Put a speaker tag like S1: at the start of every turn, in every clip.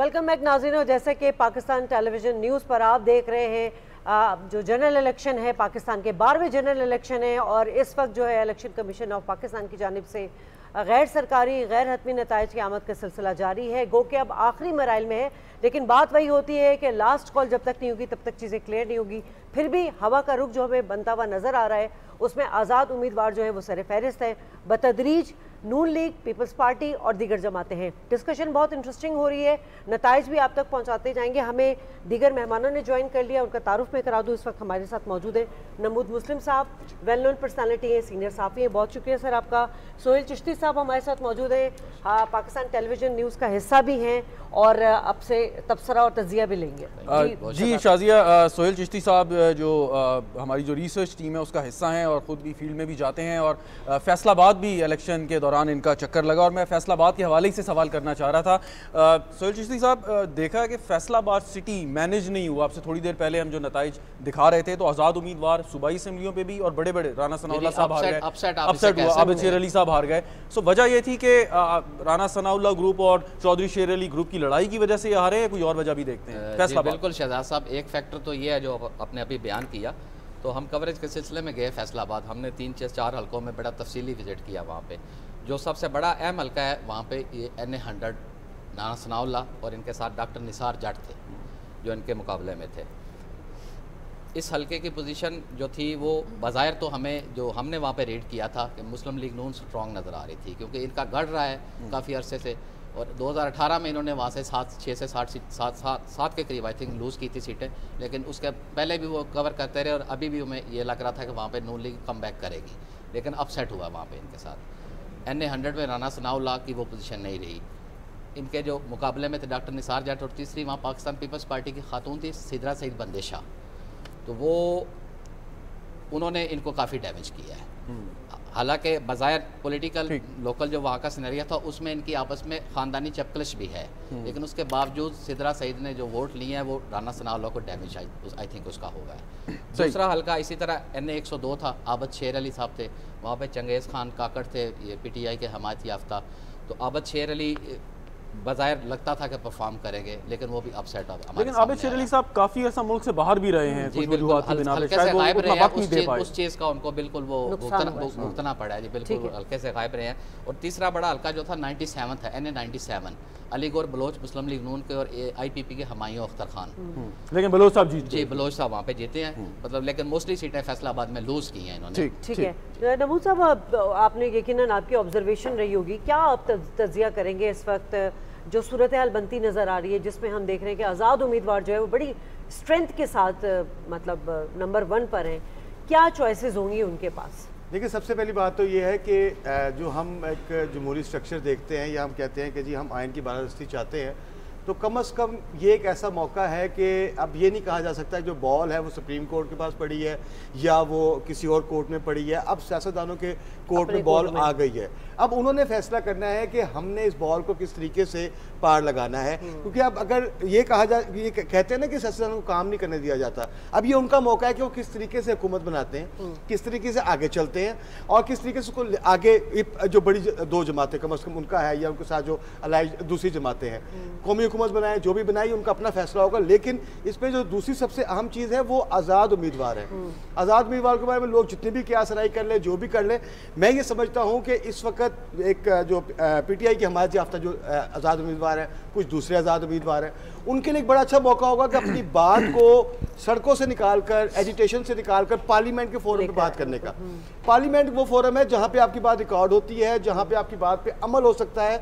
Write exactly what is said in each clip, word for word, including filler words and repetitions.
S1: Welcome back नाज़रीन। जैसे कि पाकिस्तान टेलीविजन न्यूज़ पर आप देख रहे हैं, आ, जो जनरल इलेक्शन है पाकिस्तान के बारहवें जनरल इलेक्शन है और इस वक्त जो है इलेक्शन कमीशन ऑफ पाकिस्तान की जानिब से गैर सरकारी गैर हतमी नताइज की आमद का सिलसिला जारी है। गो कि अब आखिरी मराइल में है, लेकिन बात वही होती है कि लास्ट कॉल जब तक नहीं होगी तब तक चीज़ें क्लियर नहीं होगी। फिर भी हवा का रुख जो हमें बनता हुआ नज़र आ रहा है उसमें आज़ाद उम्मीदवार जो है वो सर फहरिस्त है। बतदरीज नून लीग, पीपल्स पार्टी और दीगर जमातें हैं। डिस्कशन बहुत इंटरेस्टिंग हो रही है, नताइज भी आप तक पहुंचाते जाएंगे। हमें दीगर मेहमानों ने ज्वाइन कर लिया, उनका तारुफ में करा दूँ। इस वक्त हमारे साथ मौजूद है नमूद मुस्लिम साहब, वेल नोन पर्सनैलिटी है, सीनियर साफ़ी हैं, बहुत शुक्रिया सर आपका। सोहेल चिश्ती साहब हमारे साथ मौजूद हैं, हाँ, पाकिस्तान टेलीविजन न्यूज़ का हिस्सा भी हैं और अब से तबसरा और तजिया भी लेंगे।
S2: जी, जी शाजिया, सोहेल चिश्ती साहब जो आ, हमारी जो रिसर्च टीम है उसका हिस्सा हैं और ख़ुद भी फील्ड में भी जाते हैं और फैसलाबाद भी इलेक्शन के दौरान इनका चक्कर लगा और मैं फैसलाबाद के हवाले से सवाल करना चाह रहा था। सोहेल चिश्ती साहब, देखा है कि फैसलाबाद सिटी मैनेज नहीं हुआ। आपसे थोड़ी देर पहले हम जो नताइज दिखा रहे थे तो आज़ाद उम्मीदवार सूबाई असम्बलियों पे भी और बड़े बड़े राना सनाउल्लाह साहब हार गए, अपसेट हुआ, आबिद शेर अली साहब हार गए। सो वजह ये थी कि राना सनाउल्लाह ग्रुप और चौधरी शेर अली ग्रुप की लड़ाई की वजह से ये हारे, कोई और वजह भी देखते हैं? फैसलाबाद
S3: बिल्कुल शहजाद साहब, एक फैक्टर तो ये है जो आपने अभी बयान किया। तो हम कवरेज के सिलसिले में गए फैसलाबाद, हमने तीन से चार हलकों में बड़ा तफसीली विजिट किया। वहाँ पे जो सबसे बड़ा अहम हल्का है वहाँ पे ये N A hundred Rana Sanaullah और इनके साथ डॉक्टर निसार जट थे जो इनके मुकाबले में थे। इस हल्के की पोजीशन जो थी वो बाज़ाहिर तो हमें जो हमने वहाँ पे रीड किया था कि मुस्लिम लीग नून स्ट्रॉन्ग नज़र आ रही थी, क्योंकि इनका गढ़ रहा है काफ़ी अरसे से और दो हज़ार अठारह में इन्होंने वहाँ से सात छः से साठ सीट सात सात सात के करीब आई थिंक लूज़ की थी सीटें, लेकिन उसके पहले भी वो कवर करते रहे और अभी भी हमें ये लग रहा था कि वहाँ पे नून लीग कम बैक करेगी, लेकिन अपसेट हुआ वहाँ पे इनके साथ। एन ए हंड्रेड में राना सनाउल्लाह की वो पोजीशन नहीं रही। इनके जो मुकाबले में थे डॉक्टर निसार जट और तीसरी वहाँ पाकिस्तान पीपल्स पार्टी की खातून थी सिदरा सईद बंदेशा, तो वो उन्होंने इनको काफ़ी डैमेज किया है। हालांकि बाज़ाहिर पॉलिटिकल लोकल जो वहाँ का सिनेरिया था उसमें इनकी आपस में ख़ानदानी चपकलिश भी है, लेकिन उसके बावजूद सिदरा सईद ने जो वोट लिए हैं वो राना सनाउल्लाह को डैमेज आई थिंक उसका होगा। दूसरा हल्का इसी तरह एन ए एक सौ दो था, आबिद शेर अली साहब थे वहाँ पे, चंगेज़ खान काकड़ थे ये पी टी आई के हमायत याफ्ता। तो आबिद शेर अली बाज़ाहिर लगता था कि परफॉर्म करेंगे, लेकिन वो भी अपसेट अब
S2: लेकिन आबिद शेर अली साहब काफ़ी ऐसा मुल्क से बाहर भी रहे हैं,
S3: जी बिल्कुल हल्के से गायब रहे हैं, उस चीज़ उस चीज़ का उनको बिल्कुल वो भुगतना पड़ा है जी, बिल्कुल हल्के से गायब रहे हैं। और तीसरा बड़ा हल्का जो था नाइन्टी सेवन था, N A ninety seven, Aligarh Baloch Muslim league Noon के और आई पी पी के हमायूं अख्तर खान,
S2: लेकिन बलोच साहब जीते।
S3: जी बलोच साहब वहाँ पे जीते हैं, मतलब लेकिन मोस्टली सीटें फैसलाबाद में लूज की हैं इन्होंने।
S1: ठीक है नमूद साहब, आपने यकीनन आपकी ऑब्जर्वेशन रही होगी, क्या आप तजिया करेंगे इस वक्त जो सूरत हाल बनती नज़र आ रही है जिसमें हम देख रहे हैं कि आज़ाद उम्मीदवार जो है वो बड़ी स्ट्रेंथ के साथ मतलब नंबर वन पर हैं, क्या चॉइसेस होंगी उनके पास?
S4: देखिए, सबसे पहली बात तो ये है कि जो हम एक जमहूरी स्ट्रक्चर देखते हैं या हम कहते हैं कि जी हम आइन की बालादस्ती चाहते हैं, तो कम अज़ कम ये एक ऐसा मौका है कि अब ये नहीं कहा जा सकता जो बॉल है वो सुप्रीम कोर्ट के पास पड़ी है या वो किसी और कोर्ट में पड़ी है। अब सियासतदानों के कोर्ट में बॉल आ गई है, अब उन्होंने फैसला करना है कि हमने इस बॉल को किस तरीके से पार लगाना है। क्योंकि अब अगर ये कहा जा ये कहते हैं ना कि सियासतदानों को काम नहीं करने दिया जाता, अब ये उनका मौका है कि वो किस तरीके से हुकूमत बनाते हैं, किस तरीके से आगे चलते हैं और किस तरीके से उसको आगे जो बड़ी दो जमातें कम अज़ कम उनका है या उनके साथ जो अलाई दूसरी जमातें हैं, कौमी हुकूमत बनाए जो भी बनाई उनका अपना फैसला होगा। लेकिन इसमें जो दूसरी सबसे अहम चीज़ है वो आज़ाद उम्मीदवार है। आज़ाद उम्मीदवार के बारे में लोग जितनी भी क्यास राय कर ले, जो भी कर ले, मैं ये समझता हूँ कि इस वक्त एक जो पी टी आई की हमायत याफ्ता जो आज़ाद उम्मीदवार है, कुछ दूसरे आज़ाद उम्मीदवार हैं, उनके लिए एक बड़ा अच्छा मौका होगा कि अपनी बात को सड़कों से निकाल कर, एजिटेशन से निकाल कर पार्लियामेंट के फोरम पर बात करने का। पार्लियामेंट वो फोरम है जहाँ पे आपकी बात रिकॉर्ड होती है, जहाँ पे आपकी बात पे अमल हो सकता है।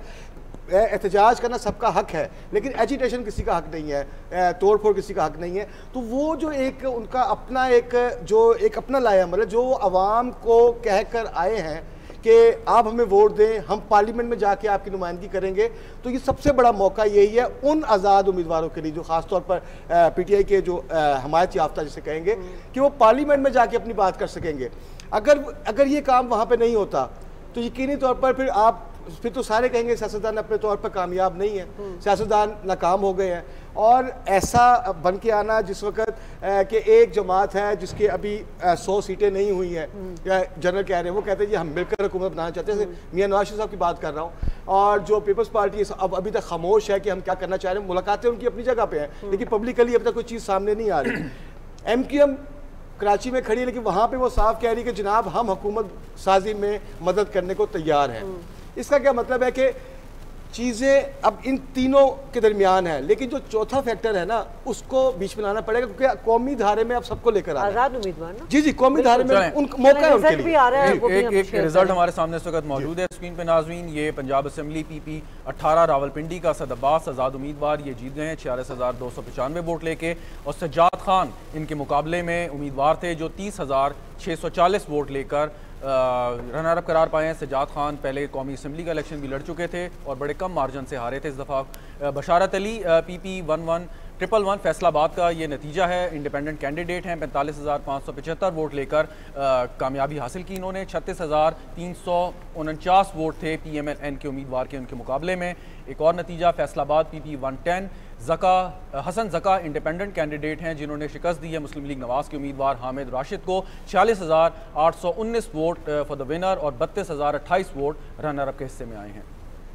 S4: एहतजाज करना सबका हक है, लेकिन एजिटेशन किसी का हक नहीं है, तोड़ फोड़ किसी का हक नहीं है। तो वो जो एक उनका अपना एक जो एक अपना लाया अमल है, जो आवाम को कह कर आए हैं कि आप हमें वोट दें, हम पार्लियामेंट में जाके आपकी नुमाइंदगी करेंगे, तो ये सबसे बड़ा मौका यही है उन आज़ाद उम्मीदवारों के लिए जो ख़ास तौर पर पी टी आई के जो हमायत याफ्ता जिसे कहेंगे कि वो पार्लियामेंट में जाके अपनी बात कर सकेंगे। अगर अगर ये काम वहाँ पर नहीं होता तो यकीनी तौर पर फिर आप फिर तो सारे कहेंगे सियासतदान अपने तौर पर कामयाब नहीं है, सियासतदान नाकाम हो गए हैं। और ऐसा बन के आना जिस वक्त कि एक जमात है जिसकी अभी सौ सीटें नहीं हुई हैं, या जनरल कह रहे हैं, वो कहते हैं जी हम मिलकर हुकूमत बनाना चाहते हैं, मियां नवाज शरीफ साहब की बात कर रहा हूँ, और जो पीपल्स पार्टी अब अभी तक खामोश है कि हम क्या करना चाह रहे हैं। मुलाकातें उनकी अपनी जगह पे हैं, लेकिन पब्लिकली अभी तक कोई चीज़ सामने नहीं आ रही। एम क्यू एम कराची में खड़ी है, लेकिन वहाँ पे वो साफ कह रही है कि जनाब हम हुकूमत साजी में मदद करने को तैयार हैं। इसका क्या मतलब है कि चीज़ें अब इन तीनों के दरमियान है, लेकिन जो चौथा फैक्टर है ना उसको बीच में लाना पड़ेगा, क्योंकि कौमी धारे में अब सबको लेकर
S1: आजाद उम्मीदवार ना
S4: जी जी कौमी धारे में उन मौका है उनके लिए।
S2: एक एक, एक रिजल्ट हमारे सामने इस वक्त मौजूद है स्क्रीन पे नाज़रीन। ये पंजाब असेंबली पीपी अठारह रावलपिंडी का सद अब्बास आज़ाद उम्मीदवार ये जीत गए हैं छियालीस हज़ार दो सौ पचानवे वोट लेके, और सज्जाद खान इनके मुकाबले में उम्मीदवार थे जो तीस हज़ार छः सौ चालीस वोट लेकर रनर अप करार पाए हैं। सज्जाद खान पहले कौमी असम्बली का इलेक्शन भी लड़ चुके थे और बड़े कम मार्जिन से हारे थे इस दफ़ा। Basharat Ali P P one one triple one Faisalabad का ये नतीजा है, इंडिपेंडेंट कैंडिडेट हैं, पैंतालीस हज़ार पाँच सौ पचहत्तर वोट लेकर कामयाबी हासिल की इन्होंने। छत्तीस हज़ार तीन सौ उनचास वोट थे पी एम एल एन के उम्मीदवार के उनके मुकाबले में। एक और नतीजा Faisalabad P P one ten Zaka Hasan Zaka independent candidate हैं जिन्होंने शिकस्त दी है मुस्लिम लीग नवाज़ के उम्मीदवार हामिद राशिद को। छियालीस हज़ार आठ सौ उन्नीस वोट फॉर द विनर और बत्तीस हज़ार अट्ठाईस वोट रनर अप के हिस्से में आए हैं।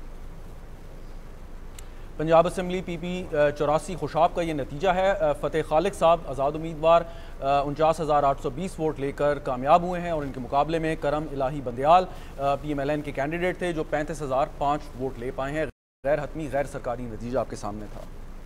S2: पंजाब असम्बली पी पी चौरासी खुशाब का ये नतीजा है। फ़तेह खालिक साहब आज़ाद उम्मीदवार उनचास हज़ार आठ सौ बीस वोट लेकर कामयाब हुए हैं और इनके मुकाबले में Karam Ilahi Bandyal P M L N के कैंडिडेट थे जो पैंतीस हज़ार पाँच वोट ले पाए हैं। गैर हतमी गैर सरकारी नतीजा आपके सामने था।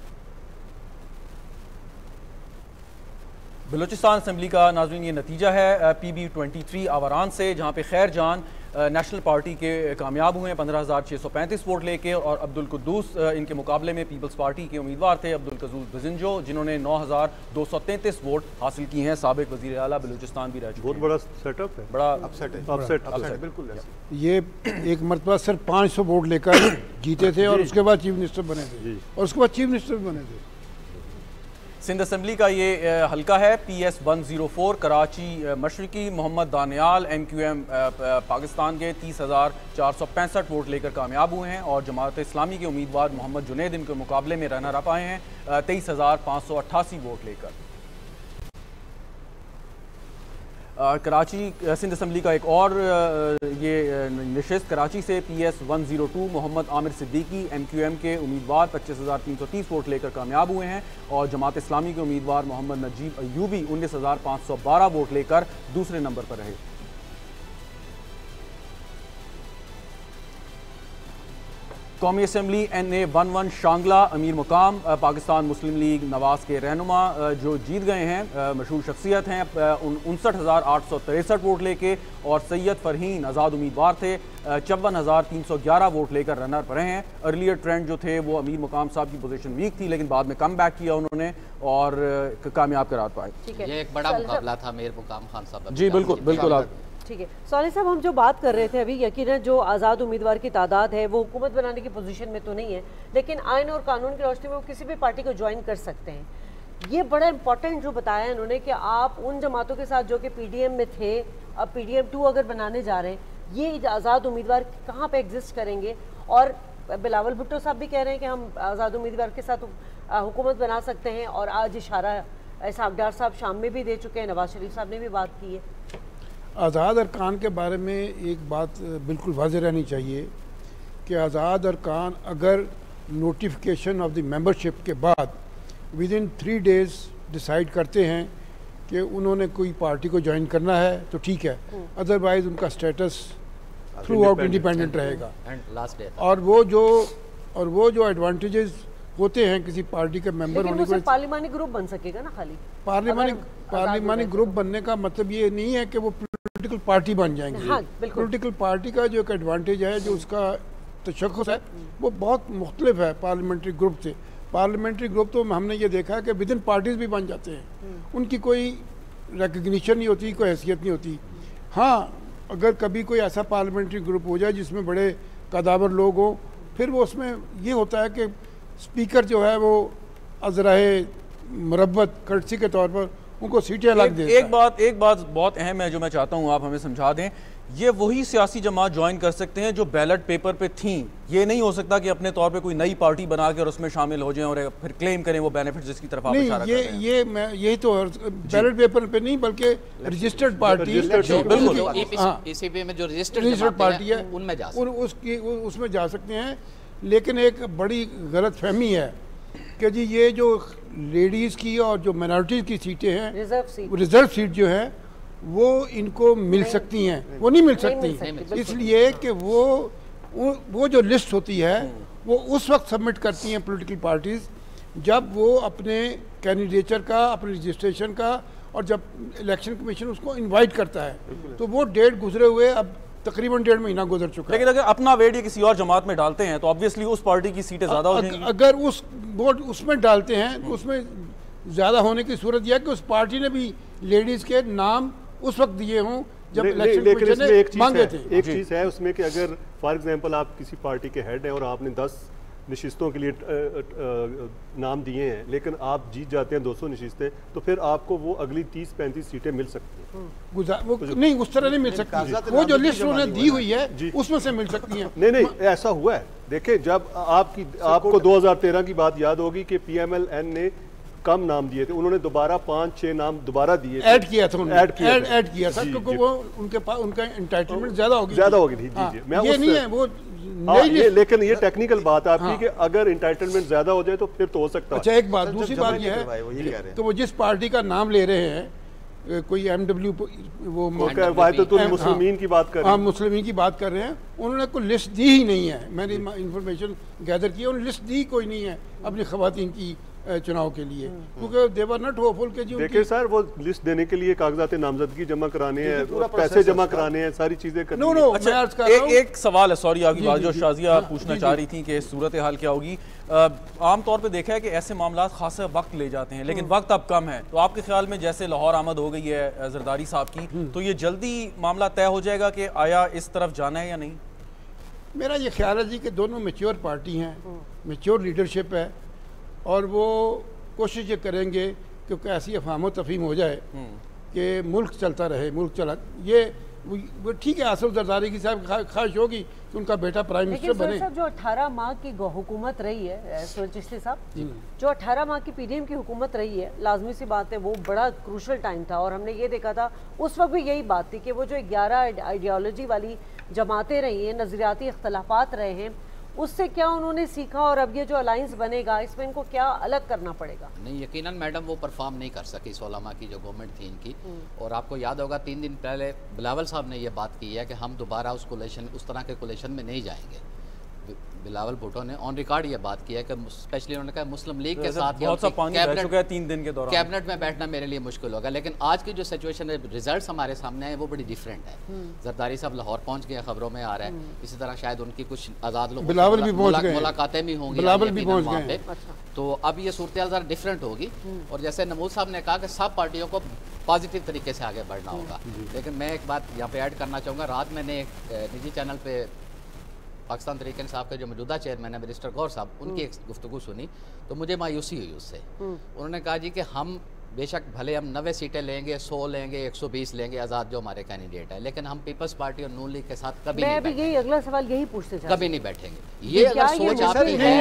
S2: बलूचिस्तान असम्बली का नाज़रीन ये नतीजा है P B twenty three Awaran से, जहाँ पे खैर जान नेशनल पार्टी के कामयाब हुए हैं पंद्रह हज़ार छः सौ पैंतीस वोट लेके, और अब्दुल कुद्दूस इनके मुकाबले में पीपल्स पार्टी के उम्मीदवार थे अब्दुल कज़ूस बजिंजो जिन्होंने नौ हज़ार दो सौ तैंतीस वोट हासिल किए हैं। साबिक वज़ीर आला बलूचिस्तान भी रह चुके हैं।
S5: बहुत बड़ा सेटअप है,
S2: बड़ा
S4: अपसेट है,
S5: अपसेट
S4: अपसेट बिल्कुल।
S6: ये एक मरतबा सिर्फ पाँच सौ वोट लेकर जीते थे और उसके बाद चीफ मिनिस्टर बने थे और उसके बाद चीफ मिनिस्टर भी बने थे।
S2: सिंध असम्बली का ये हल्का है P S one zero four Karachi मशरकी Mohammad Daniyal M Q M Pakistan के तीस हज़ार चार सौ पैंसठ वोट लेकर कामयाब हुए हैं और जमात इस्लामी के उम्मीदवार मोहम्मद जुनैद इनके मुकाबले में रनर अप आए हैं तेईस हज़ार पाँच सौ अट्ठासी वोट लेकर। कराची सिंध असम्बली का एक और ये नशिस्त कराची से P S one zero two Mohammad Aamir Siddiqui M Q M के उम्मीदवार पच्चीस हज़ार तीन सौ तीस वोट लेकर कामयाब हुए हैं और जमात इस्लामी के उम्मीदवार मोहम्मद नजीब अयूबी उन्नीस हज़ार पाँच सौ बारह वोट लेकर दूसरे नंबर पर रहे। कौमी assembly N A one one Shangla Amir Muqam Pakistan Muslim league नवाज़ के रहनुमा जो जीत गए हैं, मशहूर शख्सियत हैं, उनसठ हज़ार आठ सौ तिरसठ वोट लेके, और सैयद फरहीन आज़ाद उम्मीदवार थे चौवन हज़ार तीन सौ ग्यारह वोट लेकर रनर पर रहे हैं। अर्लियर ट्रेंड जो थे वो अमीर मुकाम साहब की पोजीशन वीक थी लेकिन बाद में कम बैक किया उन्होंने और कामयाब करार पाए।
S3: ये एक बड़ा मुकाबला था अमीर मुकाम खान साहब।
S2: जी बिल्कुल बिल्कुल आप
S1: ठीक है। सोनी साहब, हम जो बात कर रहे थे अभी, यकीनन जो आज़ाद उम्मीदवार की तादाद है वो हुकूमत बनाने की पोजीशन में तो नहीं है, लेकिन आइन और कानून की रोशनी में वो किसी भी पार्टी को ज्वाइन कर सकते हैं। ये बड़ा इंपॉर्टेंट जो बताया इन्होंने कि आप उन जमातों के साथ जो कि पी डी एम में थे अब पी डी एम टू अगर बनाने जा रहे हैं, ये आज़ाद उम्मीदवार कहाँ पर एग्जिस्ट करेंगे। और बिलावल भुट्टो साहब भी कह रहे हैं कि हम आज़ाद उम्मीदवार के साथ हुकूमत बना सकते हैं, और आज इशारा इसहाक़ डार साहब शाम में भी दे चुके हैं, नवाज शरीफ साहब ने भी बात की है।
S6: आज़ाद अरकान के बारे में एक बात बिल्कुल वाज़ेह रहनी चाहिए कि आज़ाद अरकान अगर नोटिफिकेशन ऑफ द मेंबरशिप के बाद within three days decide करते हैं कि उन्होंने कोई पार्टी को ज्वाइन करना है तो ठीक है, अदरवाइज़ उनका स्टेटस थ्रू आउट इंडिपेंडेंट रहेगा। और वो जो और वो जो एडवांटेजेस होते हैं किसी पार्टी के मेंबर होने
S1: को, पार्लिमानी ग्रुप बन सकेगा ना। खाली
S6: पार्लिमानी पार्लिमानी ग्रुप बनने का मतलब ये नहीं है कि वो पॉलिटिकल पार्टी बन जाएंगे।
S1: हाँ,
S6: पॉलिटिकल पार्टी का जो एक एडवांटेज है, जो उसका तशख़्ख़ुस है, वो बहुत मुख्तलिफ है पार्लियामेंट्री ग्रुप से। पार्लियामेंट्री ग्रुप तो हमने ये देखा है कि विद इन पार्टीज़ भी बन जाते हैं, उनकी कोई रिकग्निशन नहीं होती, कोई हैसियत नहीं होती। हाँ, अगर कभी कोई ऐसा पार्लियामेंट्री ग्रुप हो जाए जिसमें बड़े कदावर लोग हों, फिर वो उसमें ये होता है कि स्पीकर जो है वो अज़राए मुरब्बत कर्टसी के तौर पर उनको सीटें अलग
S2: एक,
S6: देता
S2: एक बात एक बात बहुत अहम है जो मैं चाहता हूँ आप हमें समझा दें, ये वही सियासी जमात ज्वाइन कर सकते हैं जो बैलेट पेपर पे थी। ये नहीं हो सकता कि अपने तौर पे कोई नई पार्टी बना के और उसमें शामिल हो जाएं और फिर क्लेम करें वो बेनिफिट जिसकी तरफ आप इशारा कर
S6: ये
S2: रहे हैं।
S6: ये मैं यही तो बैलेट पेपर पे नहीं बल्कि रजिस्टर्ड पार्टी
S3: ईसीबी में जो रजिस्टर्ड
S6: पार्टी है
S3: उनमें जा
S6: उन उसकी उसमें जा सकते हैं। लेकिन एक बड़ी गलत फहमी है कि जी ये जो लेडीज़ की और जो माइनॉरिटीज़ की सीटें हैं,
S1: रिजर्व सीट
S6: रिजर्व सीट जो है वो इनको मिल सकती हैं, वो नहीं मिल सकती, इसलिए कि वो वो जो लिस्ट होती है वो उस वक्त सबमिट करती हैं पॉलिटिकल पार्टीज़ जब वो अपने कैंडिडेचर का, अपने रजिस्ट्रेशन का, और जब इलेक्शन कमीशन उसको इनवाइट करता है तो वो डेट गुजरे हुए अब तकरीबन डेढ़ महीना गुजर चुका है।
S2: लेकिन अगर अपना वेट ये किसी और जमात में डालते हैं तो ऑब्वियसली उस पार्टी की सीटें ज़्यादा हो जाएंगी।
S6: अगर उस वोट उसमें डालते हैं तो उसमें ज़्यादा होने की सूरत यह है कि उस पार्टी ने भी लेडीज़ के नाम उस वक्त दिए हों जब इलेक्शन कमीशन ने मांगे थे।
S5: एक चीज़ है उसमें कि अगर फॉर एग्जांपल आप किसी पार्टी के हेड हैं और आपने दस नशिस्तों के लिए नाम दिए हैं लेकिन आप जीत जाते हैं दो सौ नशिस्तें, तो फिर आपको वो अगली तीस पैंतीस सीटें मिल सकती हैं।
S6: वो नहीं, उस तरह नहीं मिल सकती, वो जो लिस्ट उन्होंने दी हुई है उसमें से मिल सकती हैं।
S5: नहीं नहीं ऐसा हुआ है। देखें जब आपकी आपको दो हज़ार तेरह की बात याद होगी कि पीएमएलएन ने कम नाम दिए थे, उन्होंने दोबारा पाँच छह नाम दोबारा दिए,
S6: ऐड किया था उन्होंने,
S5: ऐड किया
S6: ऐड, ऐड किया था क्योंकि वो उनके पास उनका एंटाइटलमेंट ज्यादा होगी
S5: ज्यादा होगी थी। जी जी मैं
S6: ये नहीं है वो
S5: हाँ, ये, लेकिन ये टेक्निकल बात आपकी हाँ। कि अगर इंटाइटलमेंट ज्यादा हो जाए तो फिर तो हो सकता है।
S6: अच्छा एक बात, दूसरी बात ये है तो वो जिस पार्टी का नाम ले रहे हैं, कोई एमडब्ल्यू वो
S5: मुस्लिमीन की बात कर रहे हैं,
S6: मुस्लिमीन की बात कर रहे हैं, उन्होंने कोई लिस्ट दी ही नहीं है। मैंने इंफॉर्मेशन गैदर की, उन्होंने लिस्ट दी कोई नहीं है अपनी खवातीन की चुनाव के लिए, क्योंकि दे वर नॉट होपफुल के जी।
S5: देखिए सर वो लिस्ट देने के लिए कागजात नामजदगी जमा कराने हैं, पैसे जमा कराने हैं, सारी चीजें करनी
S6: है। नो नो
S2: अच्छा, एक, एक सवाल है, सॉरी आपकी बात जो शाजिया पूछना चाह रही थी कि सूरत हाल क्या होगी। आमतौर पे देखा है कि ऐसे मामला खासा वक्त ले जाते हैं लेकिन वक्त अब कम है, तो आपके ख्याल में जैसे लाहौर आमद हो गई है जरदारी साहब की, तो ये जल्दी मामला तय हो जाएगा कि आया इस तरफ जाना है या नहीं?
S6: मेरा ये ख्याल है जी कि दोनों मैच्योर पार्टी हैं, मैच्योर लीडरशिप है और वो कोशिश ये करेंगे क्योंकि ऐसी अफवाह तफहीम हो जाए कि मुल्क चलता रहे, मुल्क चला, ये वो ठीक है। आसिफ जरदारी की साहब ख्वाहिश होगी कि उनका बेटा प्राइम मिनिस्टर बने।
S1: साहब जो अठारह माह की हुकूमत रही है सोहेल चिश्ती साहब, जो अठारह माह की पीडीएम की हुकूमत रही है, लाजमी सी बात है वो बड़ा क्रूशल टाइम था और हमने ये देखा था उस वक्त भी यही बात थी कि वो जो ग्यारह आइडियोलॉजी वाली जमातें रही हैं, नजरियाती इख्तलाफात रहे हैं, उससे क्या उन्होंने सीखा और अब ये जो अलायंस बनेगा इसमें इनको क्या अलग करना पड़ेगा?
S3: नहीं, यकीनन मैडम वो परफॉर्म नहीं कर सकी सोलह माह की जो गवर्नमेंट थी इनकी। और आपको याद होगा तीन दिन पहले बिलावल साहब ने ये बात की है कि हम दोबारा उस कोलेशन उस तरह के कोलेशन में नहीं जाएंगे। बिलावल भुट्टो ने ऑन रिकॉर्ड ये बात की है कि स्पेशली उन्होंने कहा मुस्लिम लीग के साथ
S2: कैबिनेट तीन दिन के दौरान
S3: कैबिनेट में बैठना मेरे लिए मुश्किल होगा। लेकिन आज की जो सिचुएशन है, रिजल्ट्स हमारे सामने आए वो बड़ी डिफरेंट है। जरदारी साहब लाहौर पहुंच गए, खबरों में आ रहा है। इसी तरह शायद उनकी कुछ आज़ाद लोग मुलाकातें भी होंगी वहाँ पे। तो अब ये सूरत हाल ज़रा डिफरेंट होगी और जैसे नमूद साहब ने कहा कि सब पार्टियों को पॉजिटिव तरीके से आगे बढ़ना होगा। लेकिन मैं एक बात यहाँ पे ऐड करना चाहूँगा, रात मैंने एक निजी चैनल पे पाकिस्तान तहरीक इंसाफ के जो मौजूदा चेयरमैन है मिनिस्टर गौर साहब, उनकी एक गुफ्तगू सुनी तो मुझे मायूसी हुई उससे। उन्होंने कहा जी कि हम बेशक भले हम नब्बे सीटें लेंगे, सौ लेंगे, एक सौ बीस लेंगे आज़ाद जो हमारे कैंडिडेट है, लेकिन हम पीपल्स पार्टी और नून लीग के साथ कभी नहीं बैठेंगे।
S1: यही अगला सवाल यही पूछते हैं,
S3: कभी नहीं बैठेंगे। ये अगर सोच आती है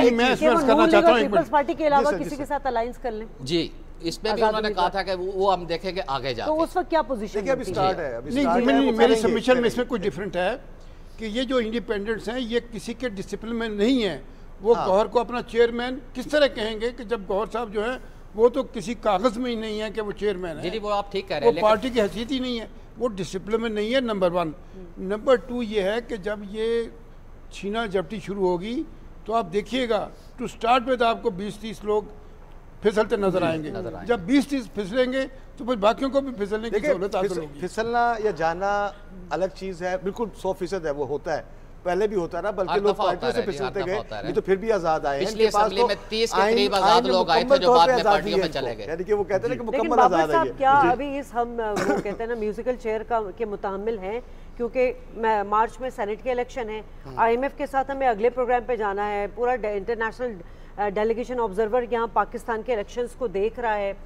S1: पीपल्स पार्टी के अलावा किसी के साथ अलायंस कर लें
S3: जी, इसमें भी उन्होंने कहा था कि वो हम देखेंगे आगे जाके।
S1: तो उस वक्त क्या पोजीशन है?
S6: मेरे सबमिशन में इसमें कुछ डिफरेंट है कि ये जो इंडिपेंडेंट्स हैं ये किसी के डिसिप्लिन में नहीं है। वो हाँ। गौहर को अपना चेयरमैन किस तरह कहेंगे कि जब गौहर साहब जो है वो तो किसी कागज में ही नहीं है कि वो चेयरमैन है।
S3: जी वो आप ठीक कह रहे हैं,
S6: वो पार्टी की हैसियत ही नहीं है, वो डिसिप्लिन में नहीं है। Number one. नंबर टू ये है कि जब ये छीना झपटी शुरू होगी तो आप देखिएगा टू स्टार्ट में तो आपको बीस तीस लोग फिसलते नजर आएंगे। जब बीस तीस फिसलेंगे तो फिर बाकियों को भी फिसलने की सहूलत हासिल होगी।
S4: फिसलना या जाना अलग चीज़ है, बिल्कुल सौ फीसद है, वो होता है, पहले भी होता है ना, बल्कि लोग पार्टियों से फिसलते गए, ये तो फिर भी आजाद आए हैं।
S3: पिछली असेंबली में तीस के करीब आजाद लोग आए थे जो बाद में पार्टियों में चले गए।
S4: यानी कि वो कहते हैं कि मुकम्मल आजाद है।
S1: क्या अभी इस हम वो कहते हैं ना म्यूजिकल चेयर का के मुतामिल हैं, क्योंकि मार्च में सेनेट के इलेक्शन है, आईएमएफ के साथ हमें अगले प्रोग्राम पे जाना है, पूरा इंटरनेशनल डेलीगेशन ऑब्जर्वर यहाँ पाकिस्तान के इलेक्शंस को देख रहा है,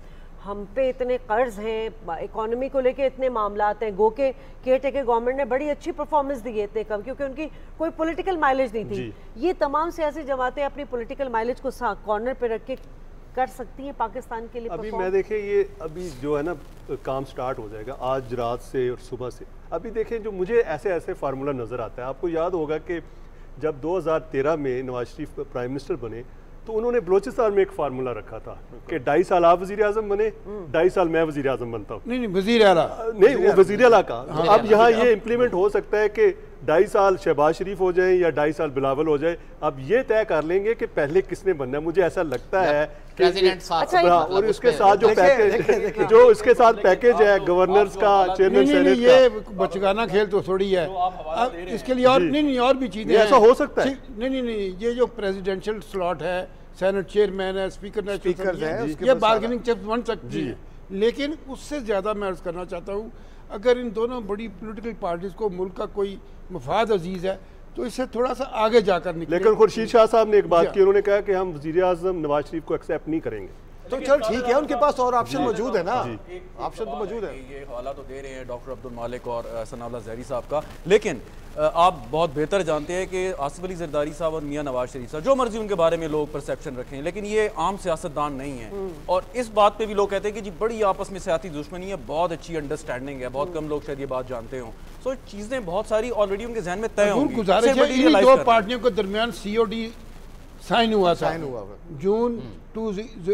S1: हम पे इतने कर्ज हैं, इकोनॉमी को लेके इतने मामलात हैं, गो के केयर टेकर गवर्नमेंट ने बड़ी अच्छी परफॉर्मेंस दी है इतने कम, क्योंकि उनकी कोई पॉलिटिकल माइलेज नहीं थी। ये तमाम सियासी जमातें अपनी पॉलिटिकल माइलेज को कॉर्नर पे रख के कर सकती हैं पाकिस्तान के लिए।
S5: अभी मैं देखें ये अभी जो है ना काम स्टार्ट हो जाएगा आज रात से और सुबह से। अभी देखें जो मुझे ऐसे ऐसे फार्मूला नज़र आता है, आपको याद होगा कि जब दो हज़ार तेरह में नवाज शरीफ प्राइम मिनिस्टर बने तो उन्होंने बलोचिस्तान में एक फार्मूला रखा था कि ढाई साल आप वजीर आजम बने, ढाई साल मैं वजीर आजम बनता हूँ।
S6: नहीं नहीं वजीर आला
S5: नहीं वो वजीर आला का। हाँ, अब यहाँ ये इम्प्लीमेंट हो सकता है कि ढाई साल शहबाज शरीफ हो जाए या ढाई साल बिलावल हो जाए। अब ये तय कर लेंगे कि पहले किसने बनना है। मुझे ऐसा लगता है
S3: प्रेसिडेंट
S1: अच्छा,
S5: और उसके साथ जो पैकेज जो इसके साथ पैकेज है गवर्नर्स का, चेयरमैन सेनेट का,
S6: ये बचगाना खेल तो थोड़ी है। अब इसके लिए और नहीं नहीं और भी चीजें
S5: ऐसा हो सकता है।
S6: नहीं नहीं नहीं ये जो प्रेसिडेंशियल स्लॉट है, सेनेट चेयरमैन है, स्पीकर
S4: है,
S6: ये बार्गेनिंग चिप्स बन सकती है। लेकिन उससे ज्यादा मैं अर्ज करना चाहता हूँ, अगर इन दोनों बड़ी पॉलिटिकल पार्टीज को मुल्क का कोई मफाद अजीज है तो इससे थोड़ा सा आगे जाकर निकले।
S5: लेकिन खुर्शीद शाह साहब ने एक बात की, उन्होंने कहा कि हम वजीर आजम नवाज शरीफ को एक्सेप्ट नहीं करेंगे।
S4: तो चल ठीक है, उनके पास और ऑप्शन मौजूद है ना, ऑप्शन तो मौजूद है।
S2: ये हवाला तो दे रहे हैं डॉक्टर अब्दुल मालिक और सनाउल्लाह ज़हरी साहब का, लेकिन आप बहुत बेहतर जानते हैं कि आसिफ अली जरदारी साहब और मियां नवाज शरीफ साहब जो मर्जी उनके बारे में लोग परसेप्शन रखें, लेकिन ये आम सियासतदान नहीं है। और इस बात पे भी लोग कहते हैं कि जी बड़ी आपस में सियासी दुश्मनी है, बहुत अच्छी अंडरस्टैंडिंग है, बहुत कम लोग शायद ये बात जानते हों। सो चीज़ें बहुत सारी ऑलरेडी उनके जहन में तय होंगी।
S6: गुजारिश है इन दो पार्टियों के दरमियान सीओडी साइन हुआ था
S4: साइन हुआ
S6: June two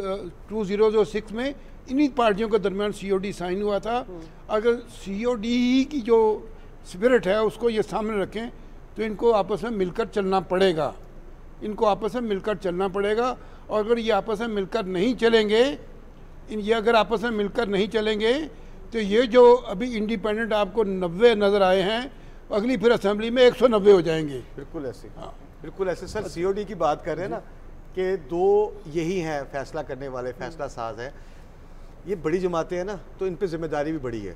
S6: two zero zero six में, इन्हीं पार्टियों के दरमियान सीओडी साइन हुआ था। अगर सीओडी की जो स्पिरिट है उसको ये सामने रखें तो इनको आपस में मिलकर चलना पड़ेगा, इनको आपस में मिलकर चलना पड़ेगा। और अगर ये आपस में मिलकर नहीं चलेंगे, इन ये अगर आपस में मिलकर नहीं चलेंगे तो ये जो अभी इंडिपेंडेंट आपको नब्बे नज़र आए हैं, अगली फिर असेंबली में एक सौ नब्बे हो जाएंगे।
S4: बिल्कुल ऐसे, हाँ बिल्कुल ऐसे। सर सीओडी की बात कर रहे हैं ना कि दो यही हैं फैसला करने वाले, फैसला साज है। ये बड़ी जमातें हैं ना, तो इन पे जिम्मेदारी भी बड़ी है।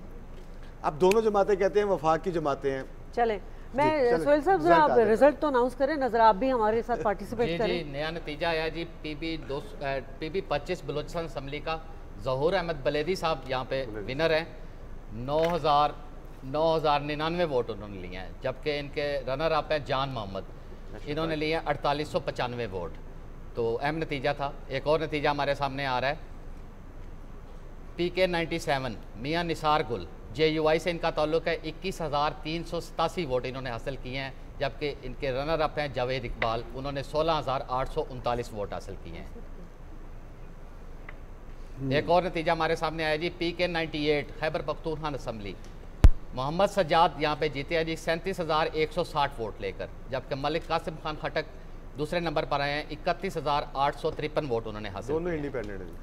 S4: अब दोनों जमातें कहते हैं वफाक की जमातें हैं।
S1: चले मैं सोहेल साहब जरा आप रिजल्ट तो अनाउंस करें, नजर आप भी हमारे साथ पार्टिसिपेट करें।
S3: जी नया नतीजा आया जी, पीबी दो पीबी पच्चीस बलोचिस्तान असम्बली का ज़हूर अहमद बलेदी साहब यहाँ पे विनर हैं। नौ हज़ार नौ हज़ार निन्यानवे वोट उन्होंने लिए हैं, जबकि इनके रनर अप हैं जान मोहम्मद, इन्होंने लिए अड़तालीस सौ पचानवे वोट। तो अहम नतीजा था। एक और नतीजा हमारे सामने आ रहा है, पी के नाइन्टी सेवन मियाँ निसार गुल जे यू आई से इनका ताल्लुक है, इक्कीस हज़ार तीन सौ सतासी वोट इन्होंने हासिल किए हैं, जबकि इनके रनर अप हैं जावेद इकबाल, उन्होंने सोलह हज़ार आठ सौ उनतालीस वोट हासिल किए हैं। एक और नतीजा हमारे सामने आया जी, P K ninety eight Khyber Pakhtunkhwa assembly, Mohammad Sajjad यहाँ पे जीते हैं जी सैंतीस हज़ार एक सौ साठ वोट लेकर, जबकि मलिक कासिम खान खटक दूसरे नंबर पर आए हैं, इकतीस हज़ार आठ सौ तिरपन वोट उन्होंने हासिल।
S4: दोनों इंडिपेंडेंट हैं।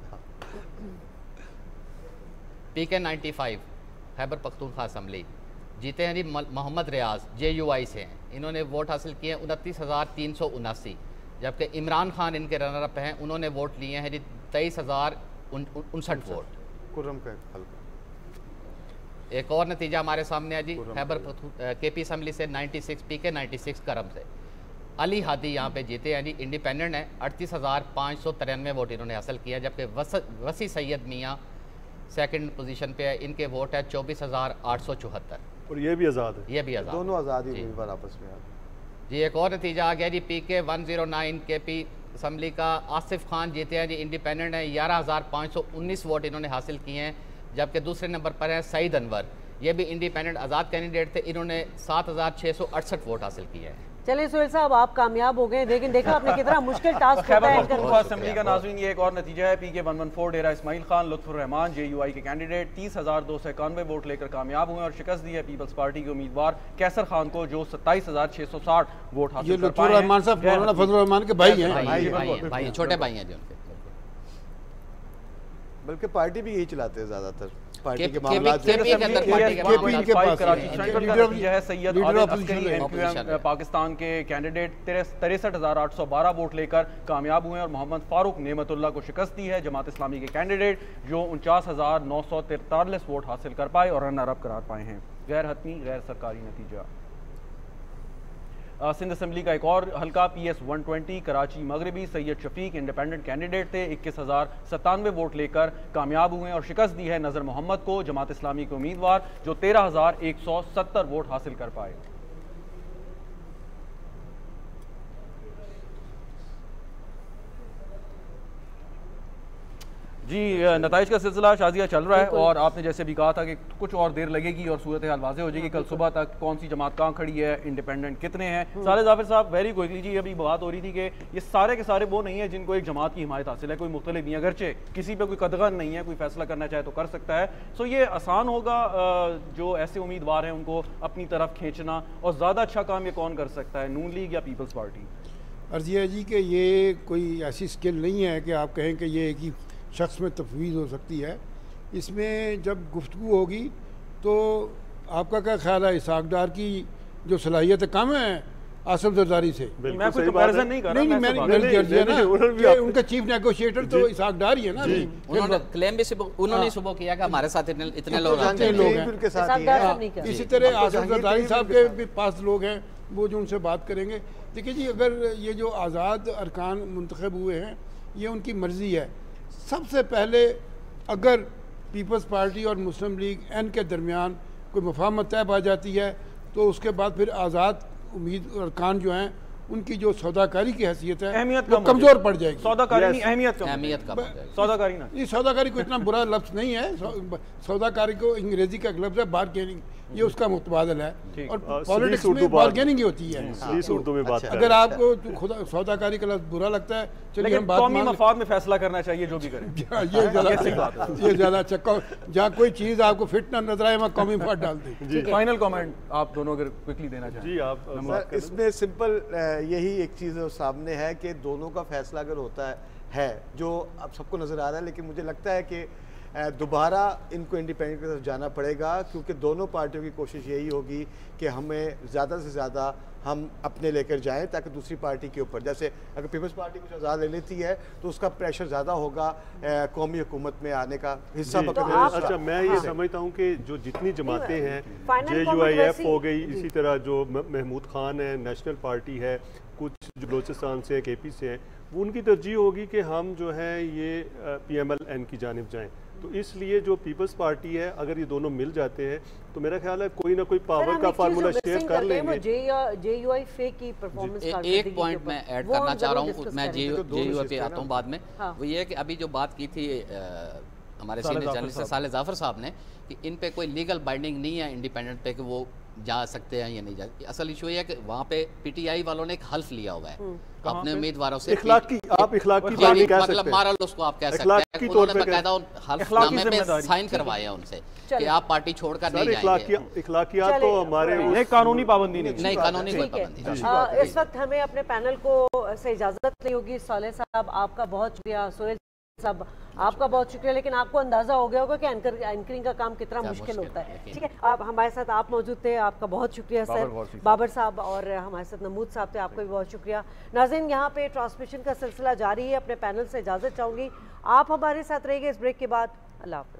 S3: P K ninety five Khyber Pakhtunkhwa assembly जीते हैं जी मोहम्मद रियाज जे यू आई से हैं, इन्होंने वोट हासिल किए हैं उनतीस हज़ार तीन सौ उनासी, जबकि इमरान खान इनके रनर अप हैं, उन्होंने वोट लिए हैं जी तेईस हज़ार उनसठ वोट।
S4: कुर्रम का हल्का।
S3: एक और नतीजा हमारे सामने है जी, खैबर के पी असम्बली से छियानवे, पी के छियानवे करम से अली हादी यहाँ पे जीते हैं जी, इंडिपेंडेंट हैं, अड़तीस हज़ार पाँच सौ तिरानवे वोट इन्होंने हासिल किया, जबकि वस, वसी सैयद मियाँ सेकंड पोजीशन पे है, इनके वोट है चौबीस हज़ार आठ सौ चौहत्तर।
S5: और ये भी आज़ाद है,
S3: ये भी आज़ाद,
S4: दोनों आज़ाद ही बार आपस में
S3: जी। एक और नतीजा आ गया जी, P K one zero nine K P assembly का आसिफ खान जीते हैं जी, इंडिपेंडेंट हैं, ग्यारह हज़ार पाँच सौ उन्नीस वोट इन्होंने हासिल किए हैं, जबकि दूसरे नंबर पर है सईद अनवर, ये भी इंडिपेंडेंट आज़ाद कैंडिडेट थे, इन्होंने सात हज़ार छः सौ अड़सठ वोट हासिल किए हैं।
S1: चलिए सोहेल साहब आप कामयाब हो गए, लेकिन देखा आपने कितना मुश्किल टास्क
S2: खैबर
S1: होता है
S2: पख्तूनख्वा असेंबली का नाज़रीन ये एक और नतीजा है, P K one one four Dera Ismail Khan Lutfur Rehman J U I के कैंडिडेट तीस हज़ार दो सौ इक्यानवे वोट लेकर कामयाब हुए और शिकस्त दी है पीपल्स पार्टी के उम्मीदवार कैसर खान को, जो सत्ताईस हज़ार छः सौ साठ वोट हासिल कर पाए हैं।
S6: रहमान साहब मौलाना फजल रहमान के भाई हैं,
S3: भाई छोटे भाई हैं जी उनके,
S4: बल्कि पार्टी भी यही चलाते हैं ज़्यादातर, पार्टी
S3: के-
S4: के
S3: के-
S4: मामलात
S3: के- के- के अंदर पार्टी के मामलात
S6: इनके पास
S2: कराची
S6: है।
S2: सेंट्रल का
S6: लीडर ऑफ-
S2: नतीजा है, Syed
S6: leader
S2: Adil
S6: of
S2: Askari
S6: opposition है।
S2: एमक्यूएम पाकिस्तान के कैंडिडेट तिरसठ हज़ार आठ सौ बारह वोट लेकर कामयाब हुए और मोहम्मद फारूक नेमतुल्लाह को शिकस्त दी है, जमात इस्लामी के कैंडिडेट, जो उनचास हज़ार नौ सौ तैंतालीस वोट हासिल कर पाए और रनर अप करार पाए हैं। गैर हतमी गैर सरकारी नतीजा। सिंध असम्बली का एक और हल्का P S one twenty Karachi मगरबी सैयद शफीक इंडिपेंडेंट कैंडिडेट थे, इक्कीस हज़ार सत्तानवे वोट लेकर कामयाब हुए और शिकस्त दी है नज़र मोहम्मद को, जमात इस्लामी के उम्मीदवार, जो तेरह हज़ार एक सौ सत्तर वोट हासिल कर पाए। जी, नताइज का सिलसिला शाजिया चल रहा है और आपने जैसे भी कहा था कि कुछ और देर लगेगी और सूरत हाल वाज़ेह हो जाएगी कल सुबह तक, कौन सी जमात कहाँ खड़ी है, इंडिपेंडेंट कितने हैं। साले जाफर साहब, वेरी क्विकली जी, अभी बात हो रही थी कि ये सारे के सारे वो नहीं है जिनको एक जमात की हिमायत हासिल है, कोई मुख्तलिफ नहीं है, अगरचे किसी पे कोई कदगन नहीं है, कोई फैसला करना चाहे तो कर सकता है। सो ये आसान होगा जो ऐसे उम्मीदवार हैं उनको अपनी तरफ खींचना, और ज़्यादा अच्छा काम ये कौन कर सकता है, नून लीग या पीपल्स पार्टी?
S6: अर्जिया जी कि ये कोई ऐसी स्किल नहीं है कि आप कहें कि ये एक ही शख्स में तफवीज़ हो सकती है। इसमें जब गुफ्तगू होगी तो आपका क्या ख्याल है, इसहाक डार की जो सलाहियत कम है आसिफ जरदारी से?
S2: मैं कोई कंपैरिजन नहीं कर रहा,
S6: नहीं नहीं मैंने गलत कर दिया ना कि उनका चीफ नेगोशिएटर तो इसहाक डार ही है ना।
S3: उन्होंने क्लेम भी उन्होंने सुबह किया कि हमारे साथ इतने इतने लोग
S6: लोग हैं। इसी तरह आसिफ जरदारी साहब के भी पास लोग हैं, वो जो उनसे बात करेंगे। देखिए जी, अगर ये जो आज़ाद अरकान मुंतखब हुए हैं ये उनकी मर्ज़ी है। सबसे पहले अगर पीपल्स पार्टी और मुस्लिम लीग एन के दरमियान कोई मफाहमत तय पा जाती है तो उसके बाद फिर आज़ाद उम्मीद अरकान जो हैं उनकी जो सौदाकारी की हैसियत है
S2: अहमियत
S6: कमज़ोर पड़ जाएगी।
S2: सौदाकारी नहीं, अहमियत कम,
S3: अहमियत कम,
S2: सौदाकारी ना।
S6: ये सौदाकारी को इतना बुरा लफ्ज़ नहीं है, सौदाकारी को अंग्रेजी का एक लफ्ज़ है बारगेनिंग, ये उसका मुतबादल है और पॉलिटिक्स में बारगेनिंग ही होती है।
S5: उर्दू में बात
S6: अगर आपको खुदा सौदाकारी का लफ्ज़ बुरा लगता है, चलिए हम बात
S2: कौमी मफाद में फैसला करना चाहिए जो भी करें।
S6: ये ज़्यादा ये ज़्यादा अच्छा, जहाँ कोई चीज़ आपको फिट ना नजर आए वहाँ कौमी मफाद डाल दें।
S2: फाइनल कमेंट आप दोनों अगर क्विकली देना चाहें।
S5: जी आप
S4: इसमें सिंपल यही एक चीज़ सामने है कि दोनों का फैसला अगर होता है, है जो अब सबको नज़र आ रहा है, लेकिन मुझे लगता है कि दोबारा इनको इंडिपेंडेंट की तरफ जाना पड़ेगा, क्योंकि दोनों पार्टियों की कोशिश यही होगी कि हमें ज़्यादा से ज़्यादा हम अपने लेकर जाएं ताकि दूसरी पार्टी के ऊपर, जैसे अगर पीपल्स पार्टी कुछ आज़ाद ले लेती है तो उसका प्रेशर ज़्यादा होगा कौमी हुकूमत में आने का हिस्सा पकड़ने।
S5: तो अच्छा, मैं ये समझता हूँ कि जो जितनी जमातें हैं, जे यू आई एफ हो गई, इसी तरह जो महमूद खान है, नेशनल पार्टी है, कुछ जो बलोचिस्तान से के पी से हैं, वो उनकी तरजीह होगी कि हम जो है ये पी एम एल एन की जानिब जाएँ। तो इसलिए जो पीपल्स पार्टी है, अगर ये दोनों मिल जाते हैं तो मेरा ख्याल है कोई ना कोई पावर का फार्मूला शेयर कर लेंगे।
S3: एक पॉइंट मैं ऐड करना चाह रहा हूँ, मैं जे यू आई पे आता हूँ बाद में। वो ये है कि अभी जो बात की थी हमारे सीनियर जर्नलिस्ट साले जाफर साहब ने कि इन पे कोई लीगल बाइंडिंग नहीं है इंडिपेंडेंट पे कि वो जा सकते हैं या नहीं जा सकते। असल इशू ये है कि वहाँ पे पीटीआई वालों ने एक हल्फ लिया हुआ है अपने उम्मीदवार से,
S5: इखलाकी, आप इखलाकी बात नहीं कह सकते,
S3: मतलब मॉरल उसको आप कह सकते हैं, उन्होंने बकायदा हल्फनामे पे साइन करवाया उनसे कि आप पार्टी छोड़कर नहीं जाएंगे।
S5: इखलाकियात तो हमारे
S2: कानूनी पाबंदी नहीं,
S3: नहीं कानूनी कोई पाबंदी।
S1: इस वक्त हमें अपने पैनल को से इजाजत नहीं होगी। साले साहब आपका बहुत शुक्रिया, सोहेल साहब आपका बहुत शुक्रिया, लेकिन आपको अंदाजा हो गया होगा कि एंकर एंकरिंग का काम कितना मुश्किल होता है। ठीक है, आप हमारे साथ आप मौजूद थे, आपका बहुत शुक्रिया सर। बाबर साहब और हमारे साथ नमूद साहब थे, आपका भी बहुत शुक्रिया। नाज़रीन, यहाँ पे ट्रांसमिशन का सिलसिला जारी है, अपने पैनल से इजाज़त चाहूँगी, आप हमारे साथ रहिए इस ब्रेक के बाद। अल्लाह हाफ़िज़।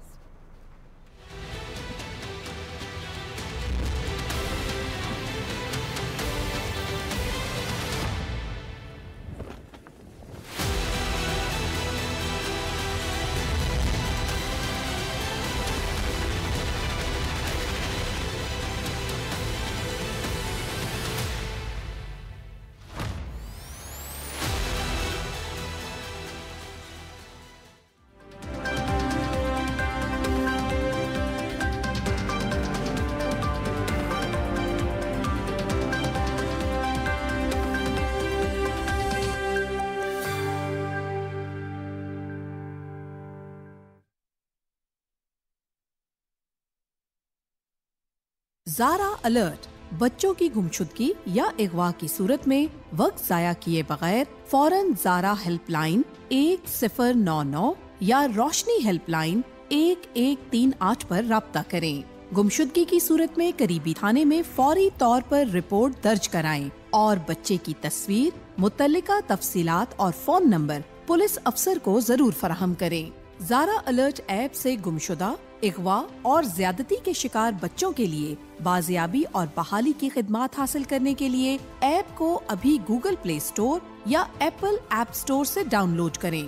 S7: ज़ारा अलर्ट, बच्चों की गुमशुदगी या अगवा की सूरत में वक्त जाया किए बगैर फौरन ज़ारा हेल्पलाइन एक सिफर नौ नौ या रोशनी हेल्पलाइन एक एक तीन आठ पर राब्ता करें। गुमशुदगी की सूरत में करीबी थाने में फौरी तौर पर रिपोर्ट दर्ज कराएं और बच्चे की तस्वीर, मुतल्लिका तफसीलात और फोन नंबर पुलिस अफसर को जरूर फराहम करें। ज़ारा अलर्ट ऐप से गुमशुदा, अगवा और ज्यादती के शिकार बच्चों के लिए बाजियाबी और बहाली की खिदमात हासिल करने के लिए ऐप को अभी गूगल प्ले स्टोर या एप्पल ऐप स्टोर से डाउनलोड करें।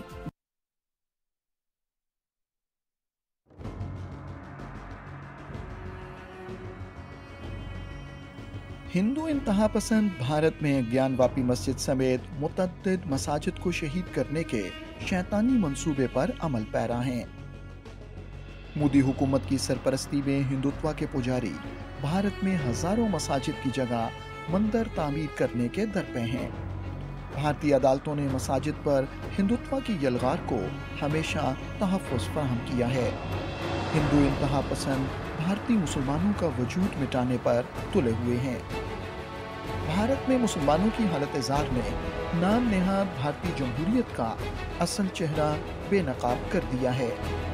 S8: हिंदू इंतहा पसंद भारत में ज्ञानवापी मस्जिद समेत मुतअद्दिद मसाजिद को शहीद करने के शैतानी मंसूबे पर अमल पैरा हैं। मोदी हुकूमत की सरपरस्ती में हिंदुत्व के पुजारी भारत में हजारों मसाजिद की जगह मंदिर तामीर करने के दरपे हैं। भारतीय अदालतों ने मसाजिद पर हिंदुत्व की यलगार को हमेशा तहफ़्फ़ुज़ फराहम किया है। हिंदू इंतहा पसंद भारतीय मुसलमानों का वजूद मिटाने पर तुले हुए हैं। भारत में मुसलमानों की हालत ज़ार ने नाम नेहाद भारतीय जमहूरियत का असल चेहरा बेनकाब कर दिया है।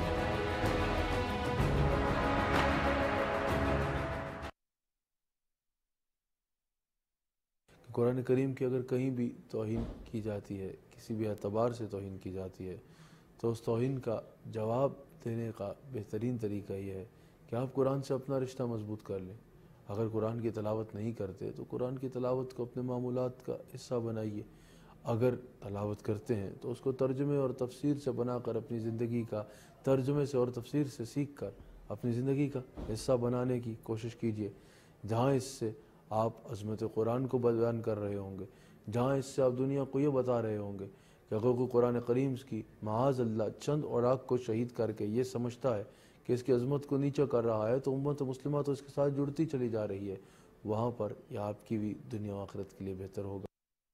S9: कुरान करीम की अगर कहीं भी तौहीन की जाती है, किसी भी एतबार से तौहीन की जाती है, तो उस तौहीन का जवाब देने का बेहतरीन तरीका ये है कि आप कुरान से अपना रिश्ता मजबूत कर लें। अगर कुरान की तलावत नहीं करते तो कुरान की तलावत को अपने मामूलात का हिस्सा बनाइए। अगर तलावत करते हैं तो उसको तर्जुमे और तफसीर से बनाकर अपनी ज़िंदगी का तर्जुमे से और तफसीर से सीख कर अपनी ज़िंदगी का हिस्सा बनाने की कोशिश कीजिए। जहाँ इससे आप अज़मत कुरान को बयान कर रहे होंगे, जहाँ इससे आप दुनिया को ये बता रहे होंगे कि अगर कोई कुरान करीम की माज़ अल्लाह चंद औराक को शहीद करके ये समझता है कि इसकी अज़मत को नीचा कर रहा है तो उम्मत मुस्लिमा तो इसके साथ जुड़ती चली जा रही है, वहाँ पर यह आपकी भी दुनिया व आखिरत के लिए बेहतर होगा।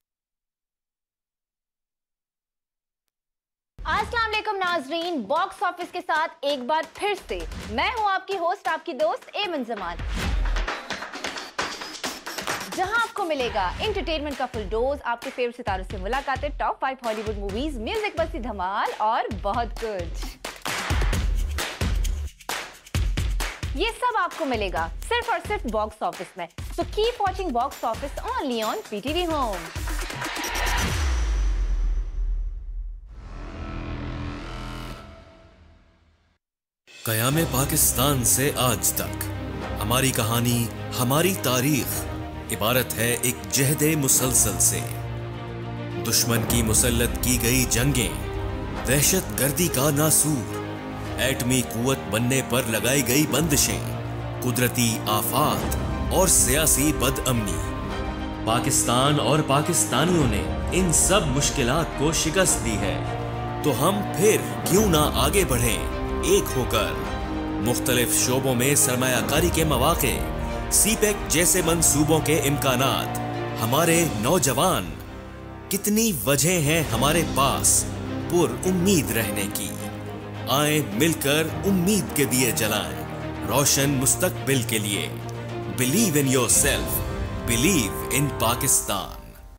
S10: अस्सलाम वालेकुम नाजरीन, बॉक्स ऑफिस के साथ एक बार फिर से मैं हूँ आपकी होस्ट, आपकी दोस्त एमन जमान, जहां आपको मिलेगा एंटरटेनमेंट का फुल डोज, आपके फेवरेट सितारों से मुलाकातें, top five Hollywood movies, music, बस्ती धमाल और बहुत कुछ। ये सब आपको मिलेगा सिर्फ और सिर्फ बॉक्स ऑफिस में। So keep watching box office only on PTV home.
S11: क़याम पाकिस्तान से आज तक हमारी कहानी, हमारी तारीख इबारत है एक जहदे मुसलसल से। दुश्मन की मुसल्लत की गई जंगें, दहशत गर्दी का नासूर, एटमी कुव्वत बनने पर लगाई गई बंदिशें, कुदरती आफात और सियासी बदअमनी। पाकिस्तान और पाकिस्तानियों ने इन सब मुश्किलात को शिकस्त दी है, तो हम फिर क्यों ना आगे बढ़ें एक होकर। मुख्तलिफ शोबों में सरमायाकारी के मौके, सीपेक जैसे मंसूबों के इम्कानात, हमारे नौजवान, कितनी वजह हैं हमारे पास पुर उम्मीद रहने की। आए मिलकर उम्मीद के दिए जलाएं रोशन मुस्तकबिल के लिए। Believe in yourself, believe in Pakistan.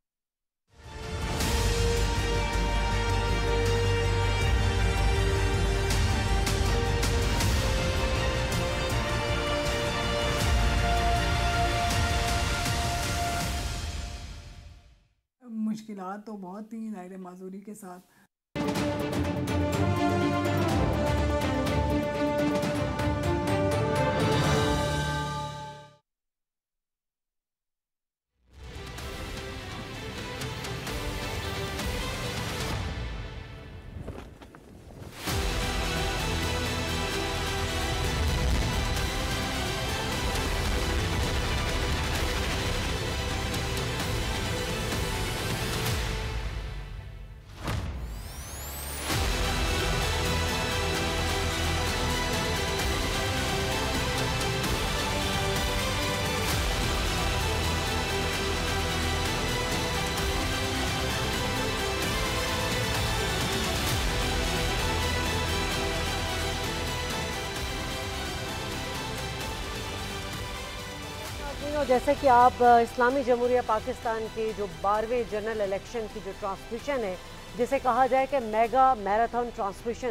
S12: मुश्किलात तो बहुत थी ज़ाहिर माजूरी के साथ।
S1: जैसे कि आप इस्लामी जमहूरिया पाकिस्तान के जो बारहवें जनरल इलेक्शन की जो ट्रांसमिशन है, जिसे कहा जाए कि मेगा मैराथन ट्रांसमिशन,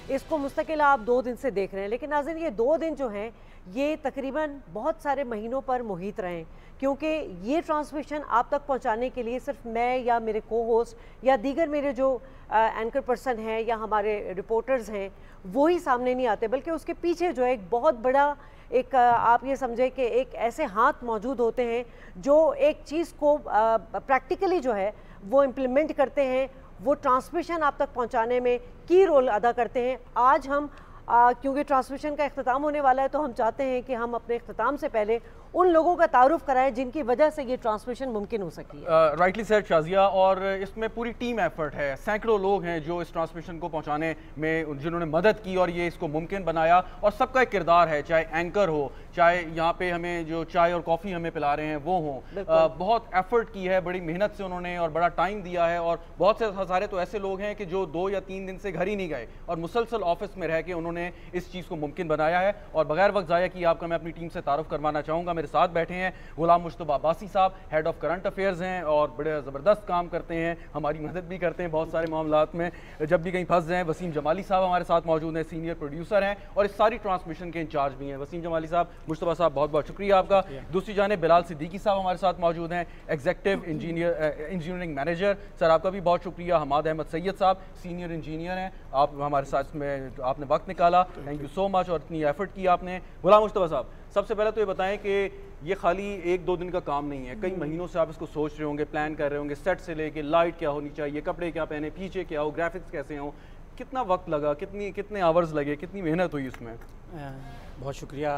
S1: इसको मुस्तकिल आप दो दिन से देख रहे हैं, लेकिन नाज़रीन ये दो दिन जो हैं ये तकरीबन बहुत सारे महीनों पर मुहित रहे, क्योंकि ये ट्रांसमिशन आप तक पहुंचाने के लिए सिर्फ मैं या मेरे को होस्ट या दीगर मेरे जो एंकर पर्सन हैं या हमारे रिपोर्टर्स हैं वो ही सामने नहीं आते, बल्कि उसके पीछे जो है एक बहुत बड़ा एक आप ये समझे कि एक ऐसे हाथ मौजूद होते हैं जो एक चीज़ को प्रैक्टिकली जो है वो इम्प्लीमेंट करते हैं, वो ट्रांसमिशन आप तक पहुंचाने में की रोल अदा करते हैं। आज हम आ, क्योंकि ट्रांसमिशन का इख्तिताम होने वाला है तो हम चाहते हैं कि हम अपने इख्तिताम से पहले उन लोगों का तारुफ कराएं जिनकी वजह से ये ट्रांसमिशन मुमकिन हो सकी है।
S2: राइटली सेड शाजिया, और इसमें पूरी टीम एफर्ट है, सैकड़ों लोग हैं जो इस ट्रांसमिशन को पहुंचाने में जिन्होंने मदद की और ये इसको मुमकिन बनाया, और सबका एक किरदार है, चाहे एंकर हो, चाहे यहाँ पे हमें जो चाय और कॉफ़ी हमें पिला रहे हैं वो हों, बहुत एफर्ट की है, बड़ी मेहनत से उन्होंने और बड़ा टाइम दिया है। और बहुत से सारे तो ऐसे लोग हैं कि जो दो या तीन दिन से घर ही नहीं गए और मुसलसल ऑफिस में रह के उन्होंने इस चीज़ को मुमकिन बनाया है। और बगैर वक्त ज़ाया किए आपका मैं अपनी टीम से तारुफ करवाना चाहूँगा। मेरे साथ बैठे हैं गुलाम मुश्तबा अब्बासी साहब, हेड ऑफ करंट अफेयर्स हैं और बड़े ज़बरदस्त काम करते हैं, हमारी मदद भी करते हैं बहुत सारे मामलात में जब भी कहीं फंस जाएँ। वसीम जमाली साहब हमारे साथ मौजूद हैं, सीनियर प्रोड्यूसर हैं और इस सारी ट्रांसमिशन के इंचार्ज भी हैं। वसीम जमाली साहब, मुश्तबा साहब, बहुत बहुत शुक्रिया आपका। दूसरी जानिब बिलाल सिद्दीकी साहब हमारे साथ मौजूद हैं, executive engineer engineering manager, sir आपका भी बहुत शुक्रिया। हमाद अहमद सैयद साहब सीनियर इंजीनियर हैं, आप हमारे साथ में आपने वक्त निकाला, थैंक यू सो मच और इतनी एफर्ट की आपने। गुलाम मुश्तबा साहब, सबसे पहले तो ये बताएं कि ये खाली एक दो दिन का काम नहीं है, कई महीनों से आप इसको सोच रहे होंगे, प्लान कर रहे होंगे, सेट से लेके लाइट क्या होनी चाहिए, कपड़े क्या पहने, पीछे क्या हो, ग्राफिक्स कैसे हों, कितना वक्त लगा, कितनी कितने आवर्स लगे, कितनी मेहनत हुई इसमें?
S13: बहुत शुक्रिया।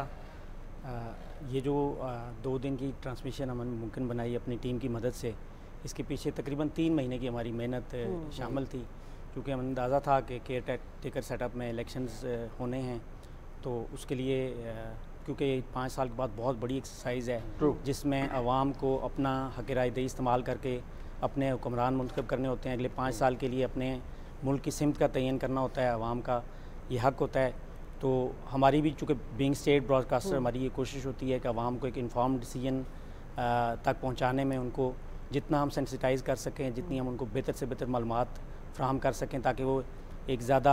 S13: ये जो दो दिन की ट्रांसमिशन हमने मुमकिन बनाई अपनी टीम की मदद से, इसके पीछे तकरीबन तीन महीने की हमारी मेहनत शामिल थी, क्योंकि हमें अंदाज़ा था कि केयर टेकर सेटअप में इलेक्शंस होने हैं, तो उसके लिए क्योंकि पाँच साल के बाद बहुत बड़ी एक्सरसाइज है जिसमें आवाम को अपना हक़ राय दही इस्तेमाल करके अपने हुक्मरान मुंतखब करने होते हैं, अगले पाँच साल के लिए अपने मुल्क की सिमत का तयन करना होता है, आवाम का ये हक़ होता है। तो हमारी भी चूँकि बीइंग स्टेट ब्रॉडकास्टर हमारी ये कोशिश होती है कि आवाम को एक इन्फॉर्म डिसीजन तक पहुँचाने में उनको जितना हम सेंसिटाइज़ कर सकें, जितनी हम उनको बेहतर से बेहतर मालूमात फ्राहम कर सकें ताकि वो एक ज़्यादा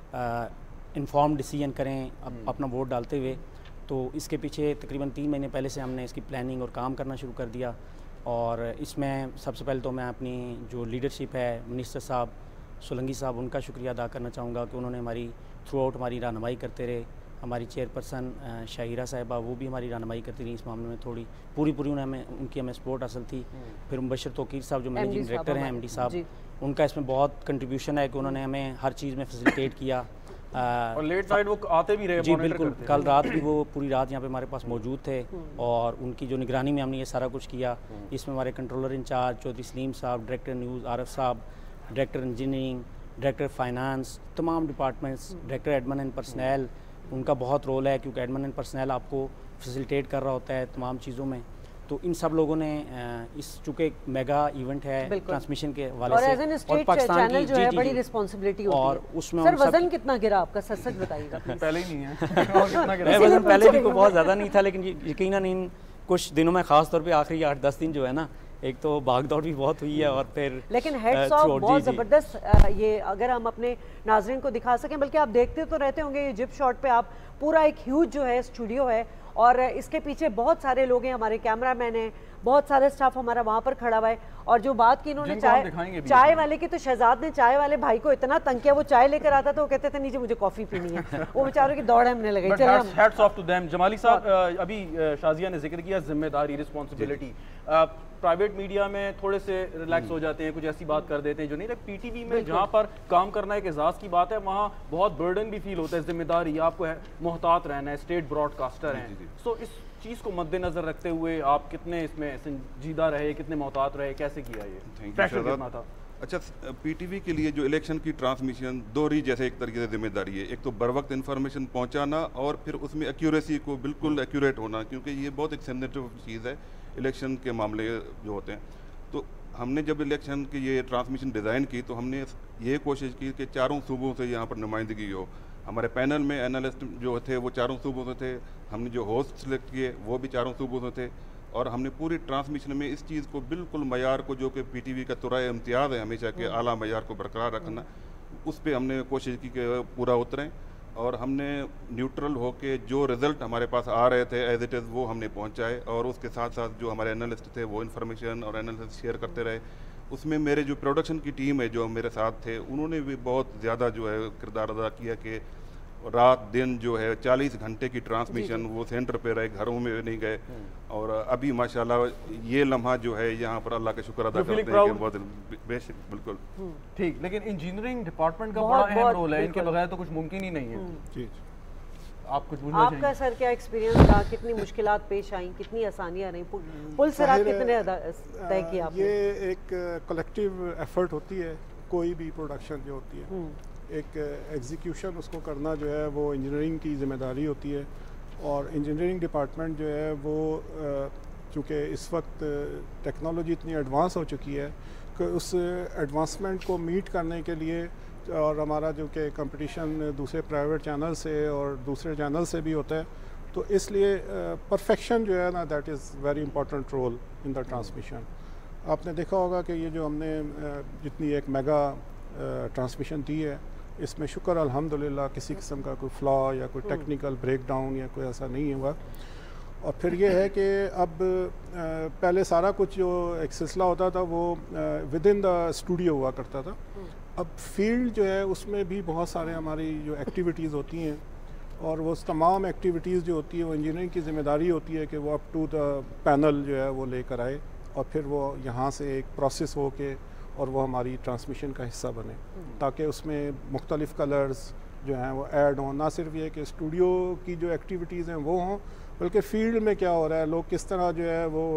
S13: इन्फॉर्म डिसीजन करें अप, अपना वोट डालते हुए। तो इसके पीछे तकरीबन तीन महीने पहले से हमने इसकी प्लानिंग और काम करना शुरू कर दिया, और इसमें सबसे पहले तो मैं अपनी जो लीडरशिप है मिनिस्टर साहब सोलंकी साहब उनका शुक्रिया अदा करना चाहूँगा कि उन्होंने हमारी थ्रू आउट हमारी रहनुमाई करते रहे। हमारी चेयरपर्सन शाहिरा साहिबा वो भी हमारी रहनुमाई करती रही इस मामले में, थोड़ी पूरी पूरी उन्हें हमें उनकी हमें सपोर्ट हासिल थी। फिर मुबशर तौकीर साहब जो मैनेजिंग डायरेक्टर हैं, एम डी साहब, उनका इसमें बहुत कंट्रीब्यूशन है कि उन्होंने हमें हर चीज़ में फैसिलिटेट किया।
S2: आ, और लेट नाइट वो आते भी रहे,
S13: जी बिल्कुल, कल रात भी वो पूरी रात यहाँ पे हमारे पास मौजूद थे और उनकी जो निगरानी में हमने ये सारा कुछ किया। इसमें हमारे कंट्रोलर इंचार्ज चौधरी सलीम साहब, डायरेक्टर न्यूज़ आरफ साहब, डायरेक्टर इंजीनियरिंग, डायरेक्टर फाइनेंस, तमाम departments, director admin and personal, उनका बहुत रोल है क्योंकि एडमिन एंड पर्सनल आपको फैसिलिटेट कर रहा होता है तमाम चीज़ों में। तो इन सब लोगों ने इस चूँकि मेगा इवेंट है ट्रांसमिशन के वाले
S1: और
S13: से
S1: एज एन स्टेट चैनल जो है बड़ी रिस्पांसिबिलिटी होती है, और उसमें सर वजन कितना गिरा आपका, सच सच बताइएगा।
S2: पहले ही नहीं है और कितना गिरा?
S13: वजन पहले भी बहुत ज़्यादा नहीं था, लेकिन यकीनन इन कुछ दिनों में ख़ास तौर पे आखिरी आठ दस दिन जो है ना, एक तो भाग दौड़ भी बहुत हुई है और फिर
S1: लेकिन हेड्स ऑफ बहुत ज़बरदस्त। ये अगर हम अपने नाजरीन को दिखा सकें, बल्कि आप देखते तो रहते होंगे ये जिप शॉट पे आप पूरा एक ह्यूज जो है स्टूडियो है और इसके पीछे बहुत सारे लोग हैं, हमारे कैमरामैन हैं, बहुत सारे स्टाफ हमारा वहाँ पर खड़ा हुआ है। और जो बात की इन्होंने चाय चाय वाले की, तो शहजाद ने चाय वाले भाई को इतना तंग किया, वो चाय लेकर आता था वो कहते थे नीचे मुझे कॉफी पीनी है, वो बेचारों की दौड़ हमने लगाई।
S2: Hats off to them. Jamali साहब, अभी शाजिया ने जिक्र किया जिम्मेदारी, रिस्पॉन्सिबिलिटी, प्राइवेट मीडिया में थोड़े से रिलैक्स हो जाते हैं, कुछ ऐसी बात कर देते हैं जो नहीं, लाइक पीटीवी में जहाँ पर काम करना एक एजाज की बात है, वहाँ बहुत बर्डन भी फील होता है, जिम्मेदारी, आपको मोहतात रहना है, स्टेट ब्रॉडकास्टर हैं। सो इस चीज़ को मद्देनजर रखते हुए आप कितने इसमें संजीदा रहे, कितने मोहतात रहे, कैसे किया ये, प्रेशर कितना था?
S14: अच्छा, पीटीवी के लिए जो इलेक्शन की ट्रांसमिशन दोहरी जैसे एक तरीके से जिम्मेदारी है, एक तो बर वक्त इन्फॉर्मेशन पहुंचाना और फिर उसमें एक्यूरेसी को बिल्कुल एक्यूरेट होना, क्योंकि ये बहुत एक सेंसिटिव चीज़ है इलेक्शन के मामले जो होते हैं। तो हमने जब इलेक्शन की ये ट्रांसमिशन डिज़ाइन की तो हमने ये कोशिश की कि चारों सूबों से यहाँ पर नुमाइंदगी हो। हमारे पैनल में एनालिस्ट जो थे वो चारों सूबों से थे, हमने जो होस्ट सिलेक्ट किए वो भी चारों सूबों से थे, और हमने पूरी ट्रांसमिशन में इस चीज़ को बिल्कुल मयार को, जो कि पीटीवी का तुराए इम्तियाज़ है हमेशा के, आला मयार को बरकरार रखना, उस पर हमने कोशिश की कि पूरा उतरें और हमने न्यूट्रल होके जो रिज़ल्ट हमारे पास आ रहे थे एज इट इज़ वो हमने पहुंचाए और उसके साथ साथ जो हमारे एनालिस्ट थे वो इन्फॉर्मेशन और एनालिसिस शेयर करते रहे। उसमें मेरे जो प्रोडक्शन की टीम है जो मेरे साथ थे उन्होंने भी बहुत ज़्यादा जो है किरदार अदा किया कि रात दिन जो है चालीस घंटे की ट्रांसमिशन वो सेंटर पे रहे, घरों में नहीं गए। और अभी माशाल्लाह ये लम्हा जो है यहाँ पर अल्लाह का शुक्र अदा करते हैं कि बहुत बेशक बिल्कुल
S2: ठीक। लेकिन इंजीनियरिंग डिपार्टमेंट का बड़ा अहम रोल है, इनके बगैर तो कुछ मुमकिन ही नहीं है। जी आप कुछ बोलना चाहिए?
S1: आपका सर क्या एक्सपीरियंस रहा, कितनी मुश्किलात पेश आई, कितनी आसानियाँ रही, पुल से रात कितने तय किया आपने?
S15: ये एक कलेक्टिव एफर्ट होती है, कोई भी प्रोडक्शन जो होती है, एक एग्जीक्यूशन उसको करना जो है वो इंजीनियरिंग की ज़िम्मेदारी होती है। और इंजीनियरिंग डिपार्टमेंट जो है वो चूँकि इस वक्त टेक्नोलॉजी इतनी एडवांस हो चुकी है कि उस एडवांसमेंट को मीट करने के लिए और हमारा जो कि कंपटीशन दूसरे प्राइवेट चैनल से और दूसरे चैनल से भी होता है, तो इसलिए परफेक्शन जो है ना that is very important role in the transmission. आपने देखा होगा कि ये जो हमने जितनी एक मेगा ट्रांसमिशन दी है इसमें शुक्र अल्हम्दुलिल्लाह किसी किस्म का कोई फ्लॉ या कोई टेक्निकल ब्रेकडाउन या कोई ऐसा नहीं हुआ। और फिर ये है कि अब पहले सारा कुछ जो एक सिलसिला होता था वो विद इन द स्टूडियो हुआ करता था। अब फील्ड जो है उसमें भी बहुत सारे हमारी जो एक्टिविटीज़ होती हैं और वो तमाम एक्टिविटीज़ जो होती है वो इंजीनियरिंग की ज़िम्मेदारी होती है कि वो अप टू द पैनल जो है वो लेकर आए और फिर वो यहाँ से एक प्रोसेस हो के और वो हमारी ट्रांसमिशन का हिस्सा बने, ताकि उसमें मुख्तलिफ़ कलर्स जो हैं वो ऐड हों। ना सिर्फ ये कि स्टूडियो की जो एक्टिविटीज़ हैं वो हों, बल्कि फ़ील्ड में क्या हो रहा है, लोग किस तरह जो है वो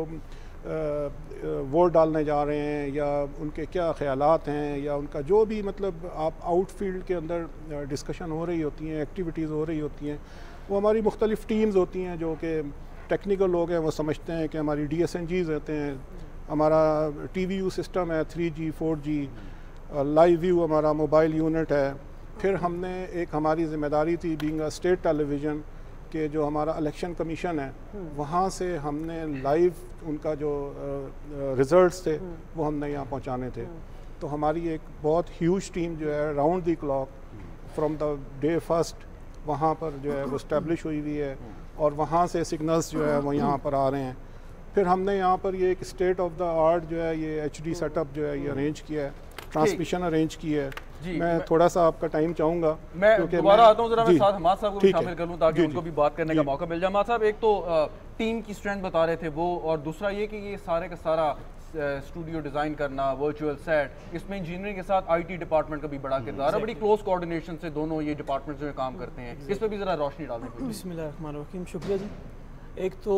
S15: वोट डालने जा रहे हैं या उनके क्या ख़यालात हैं या उनका जो भी मतलब आप आउट फील्ड के अंदर डिस्कशन हो रही होती हैं, एक्टिविटीज़ हो रही होती हैं, वो हमारी मुख्तलिफ़ टीम्स होती हैं जो कि टेक्निकल लोग हैं वो समझते हैं कि हमारी डी एस एन जीज़ रहते हैं, हमारा टी वी यू सिस्टम है three G four G, live view हमारा मोबाइल यूनिट है। फिर हमने एक हमारी ज़िम्मेदारी थी बीइंग अ स्टेट टेलीविज़न के जो हमारा इलेक्शन कमीशन है वहाँ से हमने लाइव उनका जो रिज़ल्ट्स थे वो हमने यहाँ पहुँचाने थे। तो हमारी एक बहुत ह्यूज टीम जो है round the clock from the day first वहाँ पर जो है वो इस्टेब्लिश हुई हुई है और वहाँ से सिग्नल्स जो है वो यहाँ पर आ रहे हैं। फिर हमने यहाँ पर ये एक स्टेट ऑफ द आर्ट जो है ये एच डी सेटअप जो है ये अरेंज किया है, ट्रांसमिशन अरेंज की है। मैं, मैं थोड़ा सा आपका टाइम चाहूँगा,
S2: मैं दोबारा आता हूँ जरा मैं साथ हमाद साहब को भी शामिल कर लूँ ताकि उनको भी बात करने का मौका मिल जाए। हमाद साहब एक तो टीम की स्ट्रेंथ बता रहे थे वो, और दूसरा ये कि ये सारे का सारा स्टूडियो डिज़ाइन करना, वर्चुअल सेट, इसमें इंजीनियरिंग के साथ आईटी डिपार्टमेंट का भी बड़ा किरदार है, बड़ी क्लोज कोऑर्डिनेशन से दोनों ये डिपार्टमेंट जो काम करते हैं, इस पर भी ज़रा रोशनी डालने।
S16: बिस्मिल्लाहिर्रहमानिर्रहीम, शुक्रिया जी। एक तो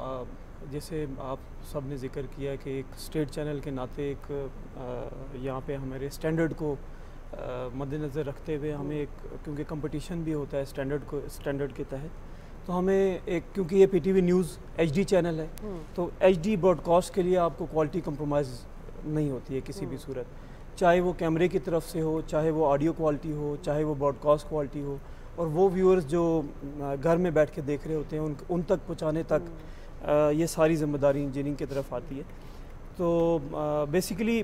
S16: जैसे आप सब ने जिक्र किया कि एक स्टेट चैनल के नाते एक यहाँ पे हमारे स्टैंडर्ड को मद्देनज़र रखते हुए हमें एक, क्योंकि कंपटीशन भी होता है स्टैंडर्ड को स्टैंडर्ड के तहत, तो हमें एक, क्योंकि ये पीटीवी न्यूज़ एचडी चैनल है तो एचडी ब्रॉडकास्ट के लिए आपको क्वालिटी कंप्रोमाइज़ नहीं होती है किसी भी सूरत, चाहे वो कैमरे की तरफ से हो, चाहे वो ऑडियो क्वालिटी हो, चाहे वो ब्रॉडकास्ट क्वालिटी हो, और वो व्यूअर्स जो घर में बैठ के देख रहे होते हैं उन उन तक पहुँचाने तक आ, ये सारी जिम्मेदारी इंजीनियरिंग की तरफ आती है। तो बेसिकली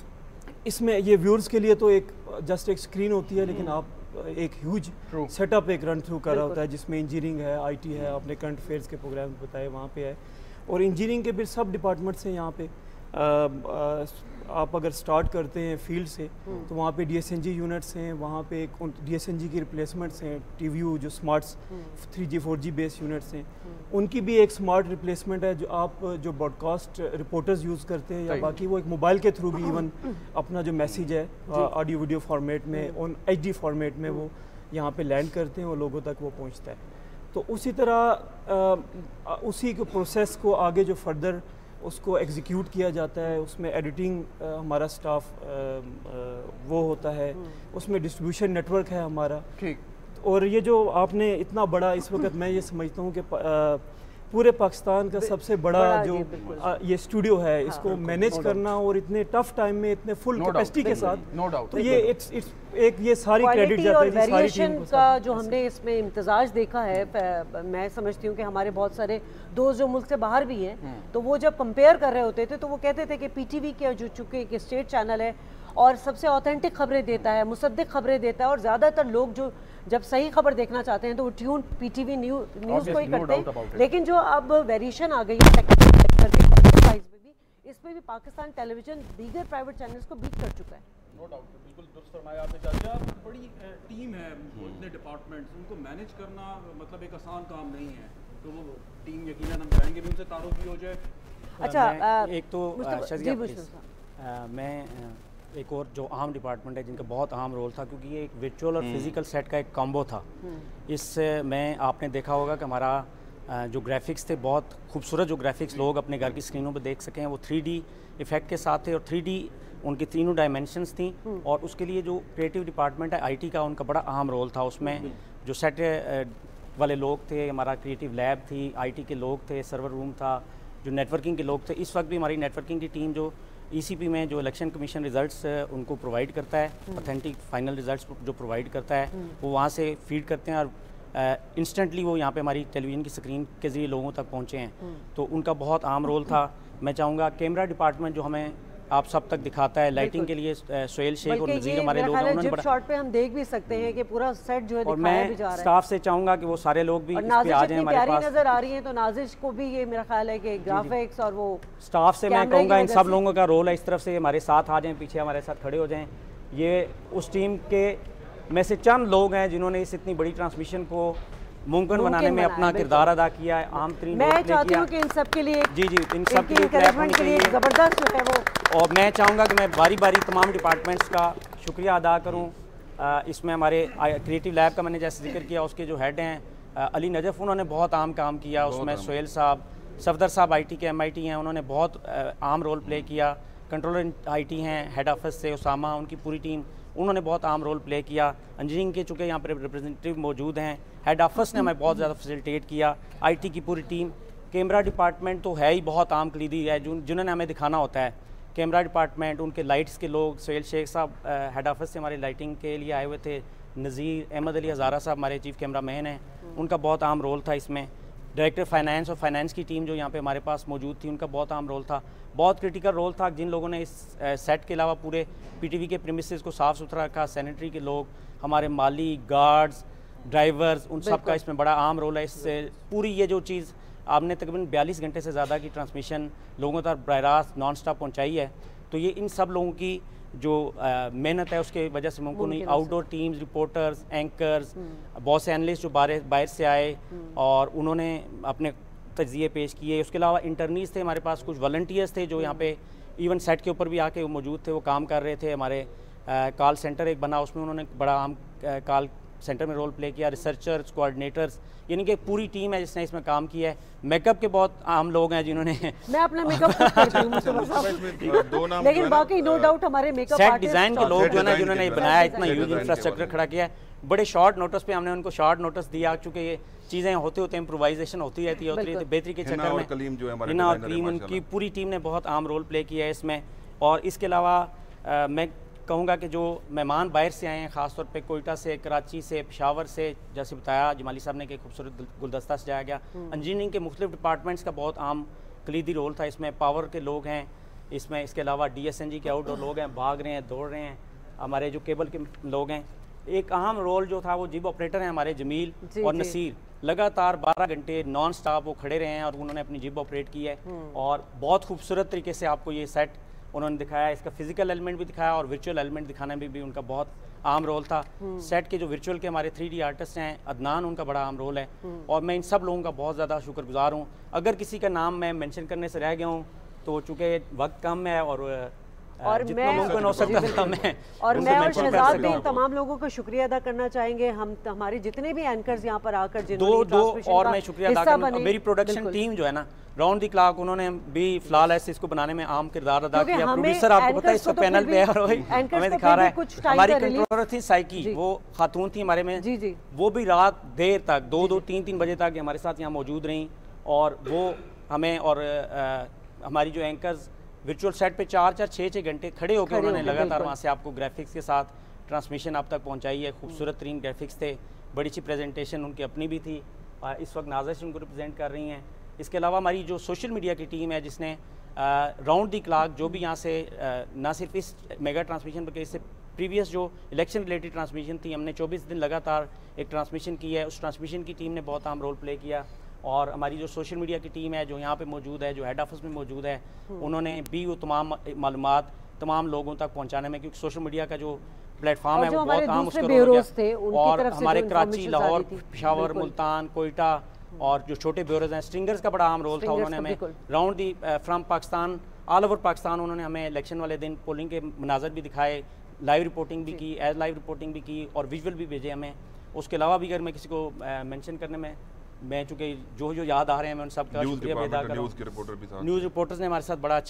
S16: इसमें ये व्यूअर्स के लिए तो एक जस्ट एक स्क्रीन होती है, लेकिन आप एक ह्यूज सेटअप एक रन थ्रू कर रहा होता है जिसमें इंजीनियरिंग है, आईटी है, आपने करंट अफेयर्स के प्रोग्राम बताए वहाँ पे है, और इंजीनियरिंग के भी सब डिपार्टमेंट्स हैं यहाँ पे। आ, आ, आप अगर स्टार्ट करते हैं फील्ड से तो वहाँ पे डीएसएनजी यूनिट्स हैं, वहाँ पे एक डीएसएनजी की रिप्लेसमेंट्स हैं, टीवीयू जो smarts three G four G base units हैं, उनकी भी एक स्मार्ट रिप्लेसमेंट है जो आप जो ब्रॉडकास्ट रिपोर्टर्स यूज़ करते हैं या बाकी वो एक मोबाइल के थ्रू भी इवन अपना जो मैसेज है ऑडियो वीडियो फॉर्मेट में ऑन एच डी फॉर्मेट में वो यहाँ पे लैंड करते हैं और लोगों तक वो पहुँचता है। तो उसी तरह उसी के प्रोसेस को आगे जो फर्दर उसको एग्जीक्यूट किया जाता है, उसमें एडिटिंग हमारा स्टाफ वो होता है, उसमें डिस्ट्रीब्यूशन नेटवर्क है हमारा, ठीक। और ये जो आपने इतना बड़ा इस वक्त मैं ये समझता हूँ कि पूरे पाकिस्तान का सबसे बड़ा, बड़ा जो आ, ये स्टूडियो है, हाँ, इसको मैनेज no करना और इतने टफ टाइम में इतने फुल कैपेसिटी के साथ, नो डाउट, तो ये इट्स इट्स एक ये सारी क्रेडिट जाते हैं सारी टीम को।
S1: का जो हमने इसमें इम्तिजाज देखा है, मैं समझती हूँ कि हमारे बहुत सारे दोस्त जो मुल्क से बाहर भी हैं तो वो जब कंपेयर कर रहे होते थे तो वो कहते थे कि पीटीवी के जो चूँकि एक स्टेट चैनल है और सबसे ऑथेंटिक खबरें देता है, मुसद्दिक खबरें देता है, और ज़्यादातर लोग जो जब सही खबर देखना चाहते हैं तो वो ट्यून पीटीवी न्यूज़ न्यूज़ को ही करते हैं। लेकिन जो अब वेरिएशन आ गई है प्राइस में भी, इस पे भी पाकिस्तान टेलीविजन दीगर प्राइवेट चैनल्स को बीट कर चुका है।
S2: नो डाउट, बिल्कुल दुरुस्त फरमाया आपने चाचा। बड़ी टीम है, इतने डिपार्टमेंट्स, उनको मैनेज करना मतलब एक आसान काम नहीं है, तो वो टीम यकीनन हम चाहेंगे भी उनसे तारुफ भी हो जाए।
S13: अच्छा, आ, एक तो शाजिया मैं एक और जो अहम डिपार्टमेंट है जिनका बहुत अहम रोल था, क्योंकि ये एक वर्चुअल और फिजिकल सेट का एक कॉम्बो था। इस में आपने देखा होगा कि हमारा जो ग्राफिक्स थे, बहुत खूबसूरत जो ग्राफिक्स लोग अपने घर की स्क्रीनों पर देख सकें, वो थ्री डी इफेक्ट के साथ थे और थ्री डी उनकी तीनों डायमेंशंस थी। और उसके लिए जो क्रिएटिव डिपार्टमेंट है आईटी का, उनका बड़ा अहम रोल था। उसमें जो सेट वाले लोग थे, हमारा क्रिएटिव लैब थी, आईटी के लोग थे, सर्वर रूम था, जो नेटवर्किंग के लोग थे। इस वक्त भी हमारी नेटवर्किंग की टीम जो ईसीपी में जो इलेक्शन कमीशन रिजल्ट्स उनको प्रोवाइड करता है, ऑथेंटिक फाइनल रिजल्ट्स जो प्रोवाइड करता है, वो वहाँ से फीड करते हैं और इंस्टेंटली वो यहाँ पे हमारी टेलीविज़न की स्क्रीन के ज़रिए लोगों तक पहुँचे हैं। तो उनका बहुत अहम रोल था। मैं चाहूँगा कैमरा डिपार्टमेंट जो हमें आप सब तक दिखाता है, लाइटिंग के लिए सोहेल शेख और नज़ीर हमारे लोग हैं, उन्होंने बड़ा
S1: शॉट पे हम देख भी सकते हैं कि पूरा सेट जो है
S13: और
S1: दिखाया भी जा रहा
S13: मैं
S1: है।
S13: स्टाफ से चाहूँगा कि वो सारे लोग भी इस पे आ जाएं हमारे पास।
S1: नज़र आ रही है तो नाजिश को भी ये मेरा ख्याल है कि ग्राफिक्स और वो
S13: स्टाफ से मैं कहूँगा इन सब लोगों का रोल है इस तरफ से हमारे साथ आ जाएं, पीछे हमारे साथ खड़े हो जाएं। ये उस टीम के में से चंद लोग हैं जिन्होंने इस इतनी बड़ी ट्रांसमिशन को मुमकिन बनाने में अपना किरदार अदा किया है। आम तरीन
S1: मैं चाहती हूँ कि इन सब के लिए
S13: जी जी इन सब के लिए प्लेटफॉर्म के लिए
S1: ज़बरदस्त जो है वो, और
S13: मैं चाहूँगा कि मैं बारी बारी तमाम डिपार्टमेंट्स का शुक्रिया अदा करूँ। इसमें हमारे क्रिएटिव लैब का मैंने जैसे जिक्र किया, उसके जो हेड हैं अली नजफ़, उन्होंने बहुत अहम काम किया। उसमें सोहेल साहब, सफदर साहब आईटी के एमआईटी हैं, उन्होंने बहुत अहम रोल प्ले किया। कंट्रोलर आईटी हैं हेड ऑफिस से उसामा, उनकी पूरी टीम, उन्होंने बहुत अहम रोल प्ले किया। इंजीनियरिंग के चूँकि यहाँ पर रिप्रेजेंटेटिव मौजूद हैं, हेड ऑफिस ने हमें बहुत ज़्यादा फैसिलिटेट किया। आईटी की पूरी टीम, कैमरा डिपार्टमेंट तो है ही बहुत आम कलीदी है जिन्होंने हमें दिखाना होता है। कैमरा डिपार्टमेंट, उनके लाइट्स के लोग, सोहेल शेख साहब हेड ऑफिस से हमारे लाइटिंग के लिए आए हुए थे, नज़ीर अहमद अली हज़ारा साहब हमारे चीफ कैमरा मैन हैं, उनका बहुत अहम रोल था इसमें। डायरेक्टर फाइनेंस और फाइनेंस की टीम जो यहाँ पे हमारे पास मौजूद थी, उनका बहुत अहम रोल था। बहुत क्रिटिकल रोल था जिन लोगों ने इस सेट के अलावा पूरे पीटीवी के प्रीमिसेस को साफ़ सुथरा रखा। सैनिटरी के लोग, हमारे माली, गार्ड्स, ड्राइवर्स, उन सब का इसमें बड़ा अहम रोल है। इससे पूरी ये जो चीज़ आपने तकरीबन बयालीस घंटे से ज़्यादा की ट्रांसमिशन लोगों तक बराह रास्त नॉन स्टॉप पहुँचाई है, तो ये इन सब लोगों की जो मेहनत है उसके वजह से मुमकिन हुई। आउटडोर टीम्स, रिपोर्टर्स, एंकर्स, बहुत से एनालिस्ट जो बाहर बाहर से आए और उन्होंने अपने तजिए पेश किए। उसके अलावा इंटर्नीज थे हमारे पास, कुछ वॉलंटियर्स थे जो यहाँ पे इवन सेट के ऊपर भी आके वो मौजूद थे, वो काम कर रहे थे। हमारे कॉल सेंटर एक बना, उसमें उन्होंने बड़ा अहम कॉल सेंटर में रोल प्ले किया। रिसर्चर्स, कोऑर्डिनेटर्स, यानी कि पूरी टीम है जिसने इसमें काम किया है। मेकअप के बहुत आम लोग हैं जिन्होंने
S1: मैं अपना मेकअप खुद करती हूं, लेकिन बाकी नो डाउट हमारे मेकअप
S13: सेट डिज़ाइन के लोग जो है जिन्होंने बनाया, इतना ह्यूज इंफ्रास्ट्रक्चर खड़ा किया है। बड़े शॉर्ट नोटिस पे हमने उनको शॉर्ट नोटिस दिया, चूँकि ये चीज़ें होते होते इम्प्रोवाइजेशन होती रहती है, होती रहती है। बेहतरी के चक्कर में हिना और कलीम, उनकी पूरी टीम ने बहुत अहम रोल प्ले किया है इसमें। और इसके अलावा मैं कहूँगा कि जो मेहमान बाहर से आए हैं, ख़ासतौर पे कोयटा से, कराची से, पेशावर से, जैसे बताया जमाली साहब ने कि खूबसूरत गुलदस्ता सजाया गया। इंजीनियरिंग के मुख्तलिफ डिपार्टमेंट्स का बहुत आम कलीदी रोल था इसमें। पावर के लोग हैं इसमें, इसके अलावा डी एस एन जी के आउटडोर लोग हैं, भाग रहे हैं, दौड़ रहे हैं। हमारे जो केबल के लोग हैं, एक अहम रोल जो था वो जिब ऑपरेटर हैं हमारे जमील और नसीर, लगातार बारह घंटे नॉन स्टॉप वो खड़े रहे हैं और उन्होंने अपनी जिब ऑपरेट की है और बहुत खूबसूरत तरीके से आपको ये सेट उन्होंने दिखाया। इसका फिजिकल एलिमेंट भी दिखाया और वर्चुअल एलिमेंट दिखाने में भी, भी उनका बहुत आम रोल था। सेट के जो वर्चुअल के हमारे थ्री डी आर्टिस्ट हैं, अदनान, उनका बड़ा आम रोल है और मैं इन सब लोगों का बहुत ज़्यादा शुक्रगुजार हूँ। अगर किसी का नाम मैं मेंशन करने से रह गया हूँ तो चूँकि वक्त कम है और
S1: और मैं
S13: मुमकिन हो सकता है मैं
S1: और मैं और शहजाद भी तमाम लोगों का शुक्रिया अदा करना चाहेंगे। हम हमारे जितने भी एंकर्स यहाँ पर आकर
S13: दो दो और मैं शुक्रिया अदा करूँ, मेरी प्रोडक्शन टीम जो है ना, राउंड द क्लॉक, उन्होंने भी फ्लॉलेस इसको बनाने में आम किरदार अदा किया। प्रोड्यूसर आपको पता है इसका पैनल पे है और हमें दिखा रहा है। हमारी कंट्रोलर थी साइकी, वो खातून थी हमारे में, वो भी रात देर तक दो दो तीन तीन बजे तक हमारे साथ यहाँ मौजूद रही और वो हमें और हमारी जो एंकर्स वर्चुअल सेट पे चार चार छः छः घंटे खड़े होकर उन्होंने लगातार वहाँ से आपको ग्राफिक्स के साथ ट्रांसमिशन आप तक पहुँचाई है। खूबसूरत तरीन ग्राफिक्स थे, बड़ी अच्छी प्रेजेंटेशन उनकी अपनी भी थी। इस वक्त नाज़िश उनको रिप्रेजेंट कर रही हैं। इसके अलावा हमारी जो सोशल मीडिया की टीम है जिसने राउंड दी क्लॉक जो भी यहाँ से ना सिर्फ इस मेगा ट्रांसमिशन बल्कि इससे प्रीवियस जो इलेक्शन रिलेटेड ट्रांसमिशन थी, हमने चौबीस दिन लगातार एक ट्रांसमिशन की है। उस ट्रांसमिशन की टीम ने बहुत अहम रोल प्ले किया और हमारी जो सोशल मीडिया की टीम है जो यहाँ पे मौजूद है, जो हेड ऑफिस में मौजूद है, उन्होंने भी वो तमाम मालूमात तमाम लोगों तक पहुँचाने में, क्योंकि सोशल मीडिया का जो प्लेटफॉर्म है वो बहुत आम उसका रोल हो गया। और हमारे कराची, लाहौर, पेशावर, मुल्तान, कोयटा और जो छोटे ब्यूरोज हैं, स्ट्रिंगर्स का बड़ा अहम रोल था। उन्होंने हमें round the from Pakistan, all over Pakistan, उन्होंने हमें इलेक्शन वाले दिन पोलिंग के मनाजर भी दिखाए, लाइव रिपोर्टिंग भी की, एज लाइव रिपोर्टिंग भी की और विजुअल भी भेजे हमें। उसके अलावा भी अगर मैं किसी को मेंशन करने में, मैं चूँकि जो जो याद आ रहे हैं मैं उन सब का शुक्रिया अदा कर रहा हूँ। न्यूज़ रिपोर्टर्स ने हमारे साथ बड़ा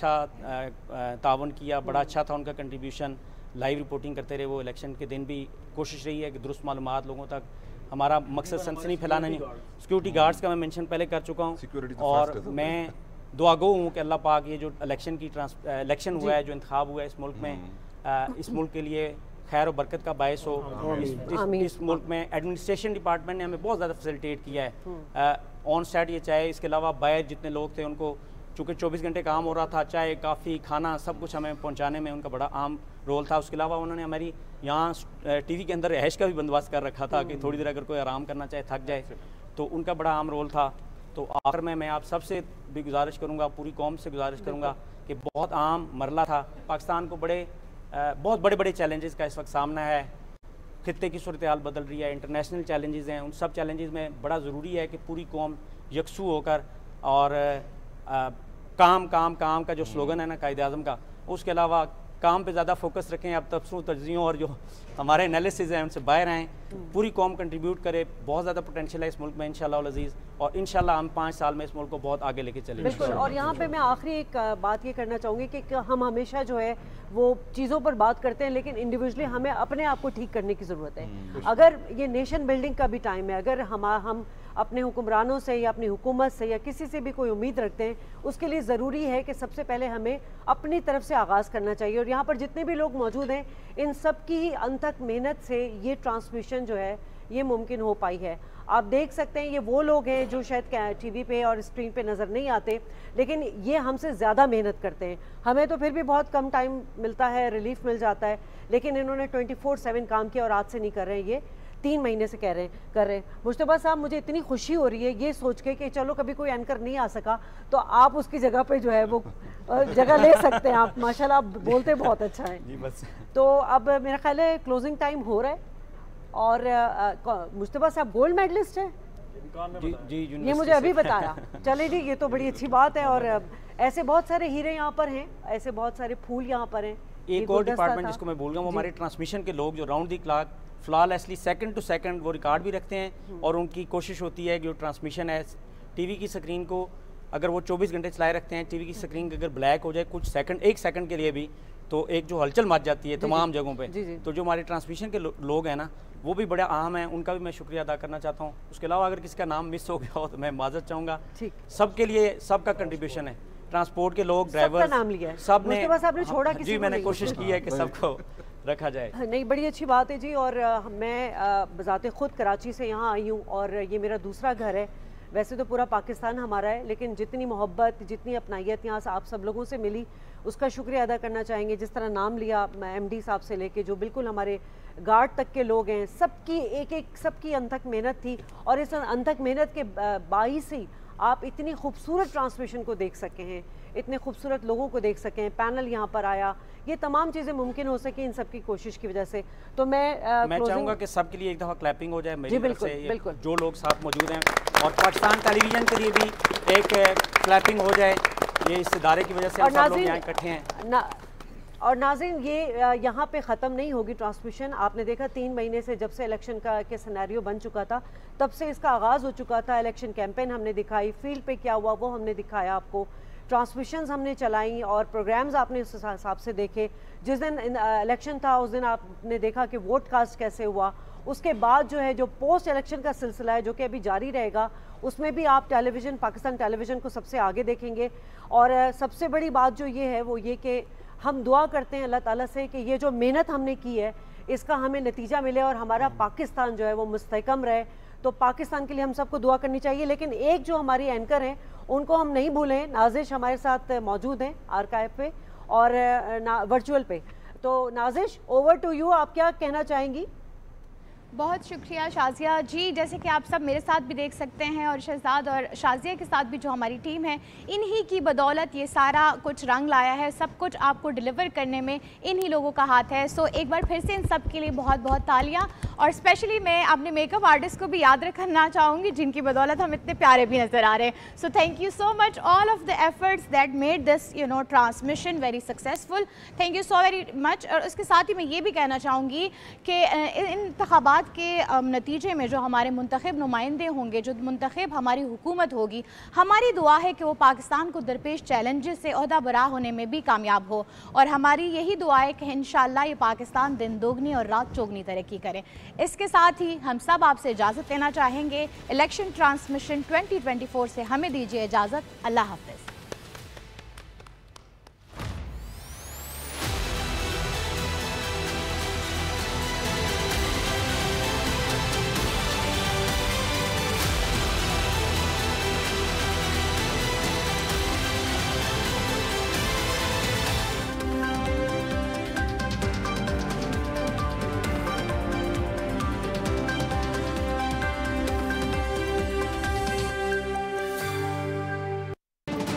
S13: अच्छा तावन किया, बड़ा अच्छा था उनका कंट्रीब्यूशन, लाइव रिपोर्टिंग करते रहे वो। इलेक्शन के दिन भी कोशिश रही है कि दुरुस्त मालूमात लोगों तक, हमारा मकसद सनसनी फैलाना नहीं। सिक्योरिटी गार्ड्स का मैं मेंशन पहले कर चुका हूँ और मैं दुआ गो हूँ कि अल्लाह पाक ये जो इलेक्शन की ट्रांस इलेक्शन हुआ है, जो इंतखाब हुआ है इस मुल्क में, इस मुल्क के लिए खैर और बरकत का बायस हो। इस, इस, इस मुल्क में एडमिनिस्ट्रेशन डिपार्टमेंट ने हमें बहुत ज़्यादा फैसिलिटेट किया है ऑन साइड, ये चाहे इसके अलावा बाहर जितने लोग थे उनको चूँकि चौबीस घंटे काम हो रहा था, चाय काफ़ी खाना सब कुछ हमें पहुँचाने में उनका बड़ा अहम रोल था। उसके अलावा उन्होंने हमारी यहाँ टीवी के अंदर रहश का भी बंदोबस्त कर रखा था कि थोड़ी देर अगर कोई आराम करना चाहे, थक जाए, तो उनका बड़ा अहम रोल था। तो आखिर में मैं आप सबसे भी गुजारिश करूँगा, पूरी कौम से गुजारिश करूँगा कि बहुत अहम मरला था, पाकिस्तान को बड़े बहुत बड़े बड़े चैलेंजेस का इस वक्त सामना है, खित्ते की सूरत हाल बदल रही है, इंटरनेशनल चैलेंजेस हैं, उन सब चैलेंजेस में बड़ा ज़रूरी है कि पूरी कौम यकसू होकर और आ, काम काम काम का जो स्लोगन है ना कायदे आज़म का, उसके अलावा काम पे ज़्यादा फोकस रखें। अब तबसरों तर्जियों और जो हमारे एनालिसिस हैं उनसे बाहर आएँ, पूरी कौम कंट्रीब्यूट करे। बहुत ज़्यादा पोटेंशियल है इस मुल्क में इंशाअल्लाह अज़ीज़, और इंशाअल्लाह हम पाँच साल में इस मुल्क को बहुत आगे लेके चलेंगे।
S1: बिल्कुल। और यहाँ पे मैं आखिरी एक बात ये करना चाहूँगी कि हम हमेशा जो है वो चीज़ों पर बात करते हैं, लेकिन इंडिविजुअली हमें अपने आप को ठीक करने की ज़रूरत है। अगर ये नेशन बिल्डिंग का भी टाइम है, अगर हम हम अपने हुक्मरानों से या अपनी हुकूमत से या किसी से भी कोई उम्मीद रखते हैं, उसके लिए ज़रूरी है कि सबसे पहले हमें अपनी तरफ से आगाज़ करना चाहिए। और यहाँ पर जितने भी लोग मौजूद हैं, इन सब की ही अनथक मेहनत से ये ट्रांसमिशन जो है ये मुमकिन हो पाई है। आप देख सकते हैं ये वो लोग हैं जो शायद टीवी पे और स्क्रीन पे नज़र नहीं आते, लेकिन ये हमसे ज़्यादा मेहनत करते हैं। हमें तो फिर भी बहुत कम टाइम मिलता है, रिलीफ मिल जाता है, लेकिन इन्होंने ट्वेंटी फोर सेवन काम किया और आज से नहीं कर रहे हैं, ये तीन महीने से कह रहे हैं कर रहे हैं। मुश्तबा साहब, मुझे इतनी खुशी हो रही है ये सोच के कि चलो कभी कोई एंकर नहीं आ सका तो आप उसकी जगह पे जो है वो जगह ले सकते हैं। आप माशाल्लाह आप बोलते बहुत अच्छा है
S3: जी। बस
S1: तो अब मेरा ख्याल है क्लोजिंग टाइम हो रहा है और मुश्तबा साहब गोल्ड मेडलिस्ट है
S13: जी, जी,
S1: ये मुझे अभी बताया। चले जी, ये तो बड़ी अच्छी बात है। और ऐसे बहुत सारे हीरे यहाँ पर हैं, ऐसे बहुत सारे फूल यहाँ पर हैं।
S13: एक और डिपार्टमेंट जिसको मैं भूल गया, वो हमारे ट्रांसमिशन के लोग जो round the clock flawlessly second to second वो रिकॉर्ड भी रखते हैं, और उनकी कोशिश होती है कि जो ट्रांसमिशन है टीवी की स्क्रीन को अगर वो चौबीस घंटे चलाए रखते हैं, टीवी की स्क्रीन अगर ब्लैक हो जाए कुछ सेकंड, एक सेकंड के लिए भी, तो एक जो हलचल मच जाती है तमाम जगहों पे। तो जो हमारे ट्रांसमिशन के लो, लोग हैं ना, वो भी बड़ा अहम है, उनका भी मैं शुक्रिया अदा करना चाहता हूँ। उसके अलावा अगर किसी का नाम मिस हो गया हो तो मैं माजरत चाहूँगा। सबके लिए सबका कंट्रीब्यूशन है, ट्रांसपोर्ट के लोग, ड्राइवर,
S1: नाम लिया है
S13: सब ने,
S1: ने छोड़ा किसी
S13: जी मैंने कोशिश की है कि सबको रखा जाए।
S1: नहीं, बड़ी अच्छी बात है जी। और मैं बजाते खुद कराची से यहाँ आई हूँ और ये मेरा दूसरा घर है। वैसे तो पूरा पाकिस्तान हमारा है, लेकिन जितनी मोहब्बत, जितनी अपनाइयत यहाँ से आप सब लोगों से मिली, उसका शुक्रिया अदा करना चाहेंगे। जिस तरह नाम लिया एमडी साहब से लेके जो बिल्कुल हमारे गार्ड तक के लोग हैं, सबकी एक एक सबकी अनथक मेहनत थी, और इस अनथक मेहनत के बाइस ही आप इतनी खूबसूरत ट्रांसमिशन को देख सके हैं, इतने खूबसूरत लोगों को देख सकें, पैनल यहाँ पर आया, ये तमाम चीज़ें मुमकिन हो सकी इन सब की कोशिश की वजह से। तो मैं आ,
S13: मैं चाहूँगा कि सबके लिए एक दफ़ा क्लैपिंग हो जाए मेरी
S1: जी,
S13: तरफ
S1: बिल्कुल,
S13: से,
S1: बिल्कुल।
S13: जो लोग साथ मौजूद हैं, और पाकिस्तान टेलीविज़न के लिए भी एक क्लैपिंग हो जाए, ये इस इदारे की वजह से हम सब लोग यहाँ इकट्ठे हैं
S1: ना। और नाज़रीन, ये यहाँ पे ख़त्म नहीं होगी ट्रांसमिशन। आपने देखा तीन महीने से जब से इलेक्शन का के सिनेरियो बन चुका था, तब से इसका आगाज़ हो चुका था। इलेक्शन कैंपेन हमने दिखाई, फील्ड पे क्या हुआ वो हमने दिखाया आपको, ट्रांसमिशंस हमने चलाई और प्रोग्राम्स आपने उस हिसाब से देखे। जिस दिन इलेक्शन था उस दिन आपने देखा कि वोट कास्ट कैसे हुआ। उसके बाद जो है जो पोस्ट इलेक्शन का सिलसिला है जो कि अभी जारी रहेगा, उसमें भी आप टेलीविज़न, पाकिस्तान टेलीविज़न को सबसे आगे देखेंगे। और सबसे बड़ी बात जो ये है वो ये कि हम दुआ करते हैं अल्लाह ताला से कि ये जो मेहनत हमने की है इसका हमें नतीजा मिले और हमारा पाकिस्तान जो है वो मुस्तहकम रहे, तो पाकिस्तान के लिए हम सबको दुआ करनी चाहिए। लेकिन एक जो हमारी एंकर हैं उनको हम नहीं भूलें, नाजिश हमारे साथ मौजूद हैं आर्काइव पे और वर्चुअल पे। तो नाजिश, ओवर टू यू, आप क्या कहना चाहेंगी?
S10: बहुत शुक्रिया शाजिया जी। जैसे कि आप सब मेरे साथ भी देख सकते हैं और शहजाद और शाजिया के साथ भी जो हमारी टीम है, इन्हीं की बदौलत ये सारा कुछ रंग लाया है। सब कुछ आपको डिलीवर करने में इन्हीं लोगों का हाथ है। सो एक बार फिर से इन सब के लिए बहुत बहुत तालियां। और स्पेशली मैं अपने मेकअप आर्टिस्ट को भी याद रखना चाहूँगी जिनकी बदौलत हम इतने प्यारे भी नज़र आ रहे हैं। So thank you so much all of the efforts that made this you know transmission very successful. Thank you so very much. और उसके साथ ही मैं ये भी कहना चाहूँगी कि इन इंतखाबात के नतीजे में जो हमारे मुंतखब नुमाइंदे होंगे, जो मुंतखब हमारी हुकूमत होगी, हमारी दुआ है कि वो पाकिस्तान को दरपेश चैलेंजेस से ओहदा बरा होने में भी कामयाब हो। और हमारी यही दुआ है कि इंशाअल्लाह ये पाकिस्तान दिन दोगुनी और रात चौगनी तरक्की करे। इसके साथ ही हम सब आपसे इजाज़त लेना चाहेंगे। Election transmission twenty twenty four से हमें दीजिए इजाज़त। अल्लाह हाफ़िज़।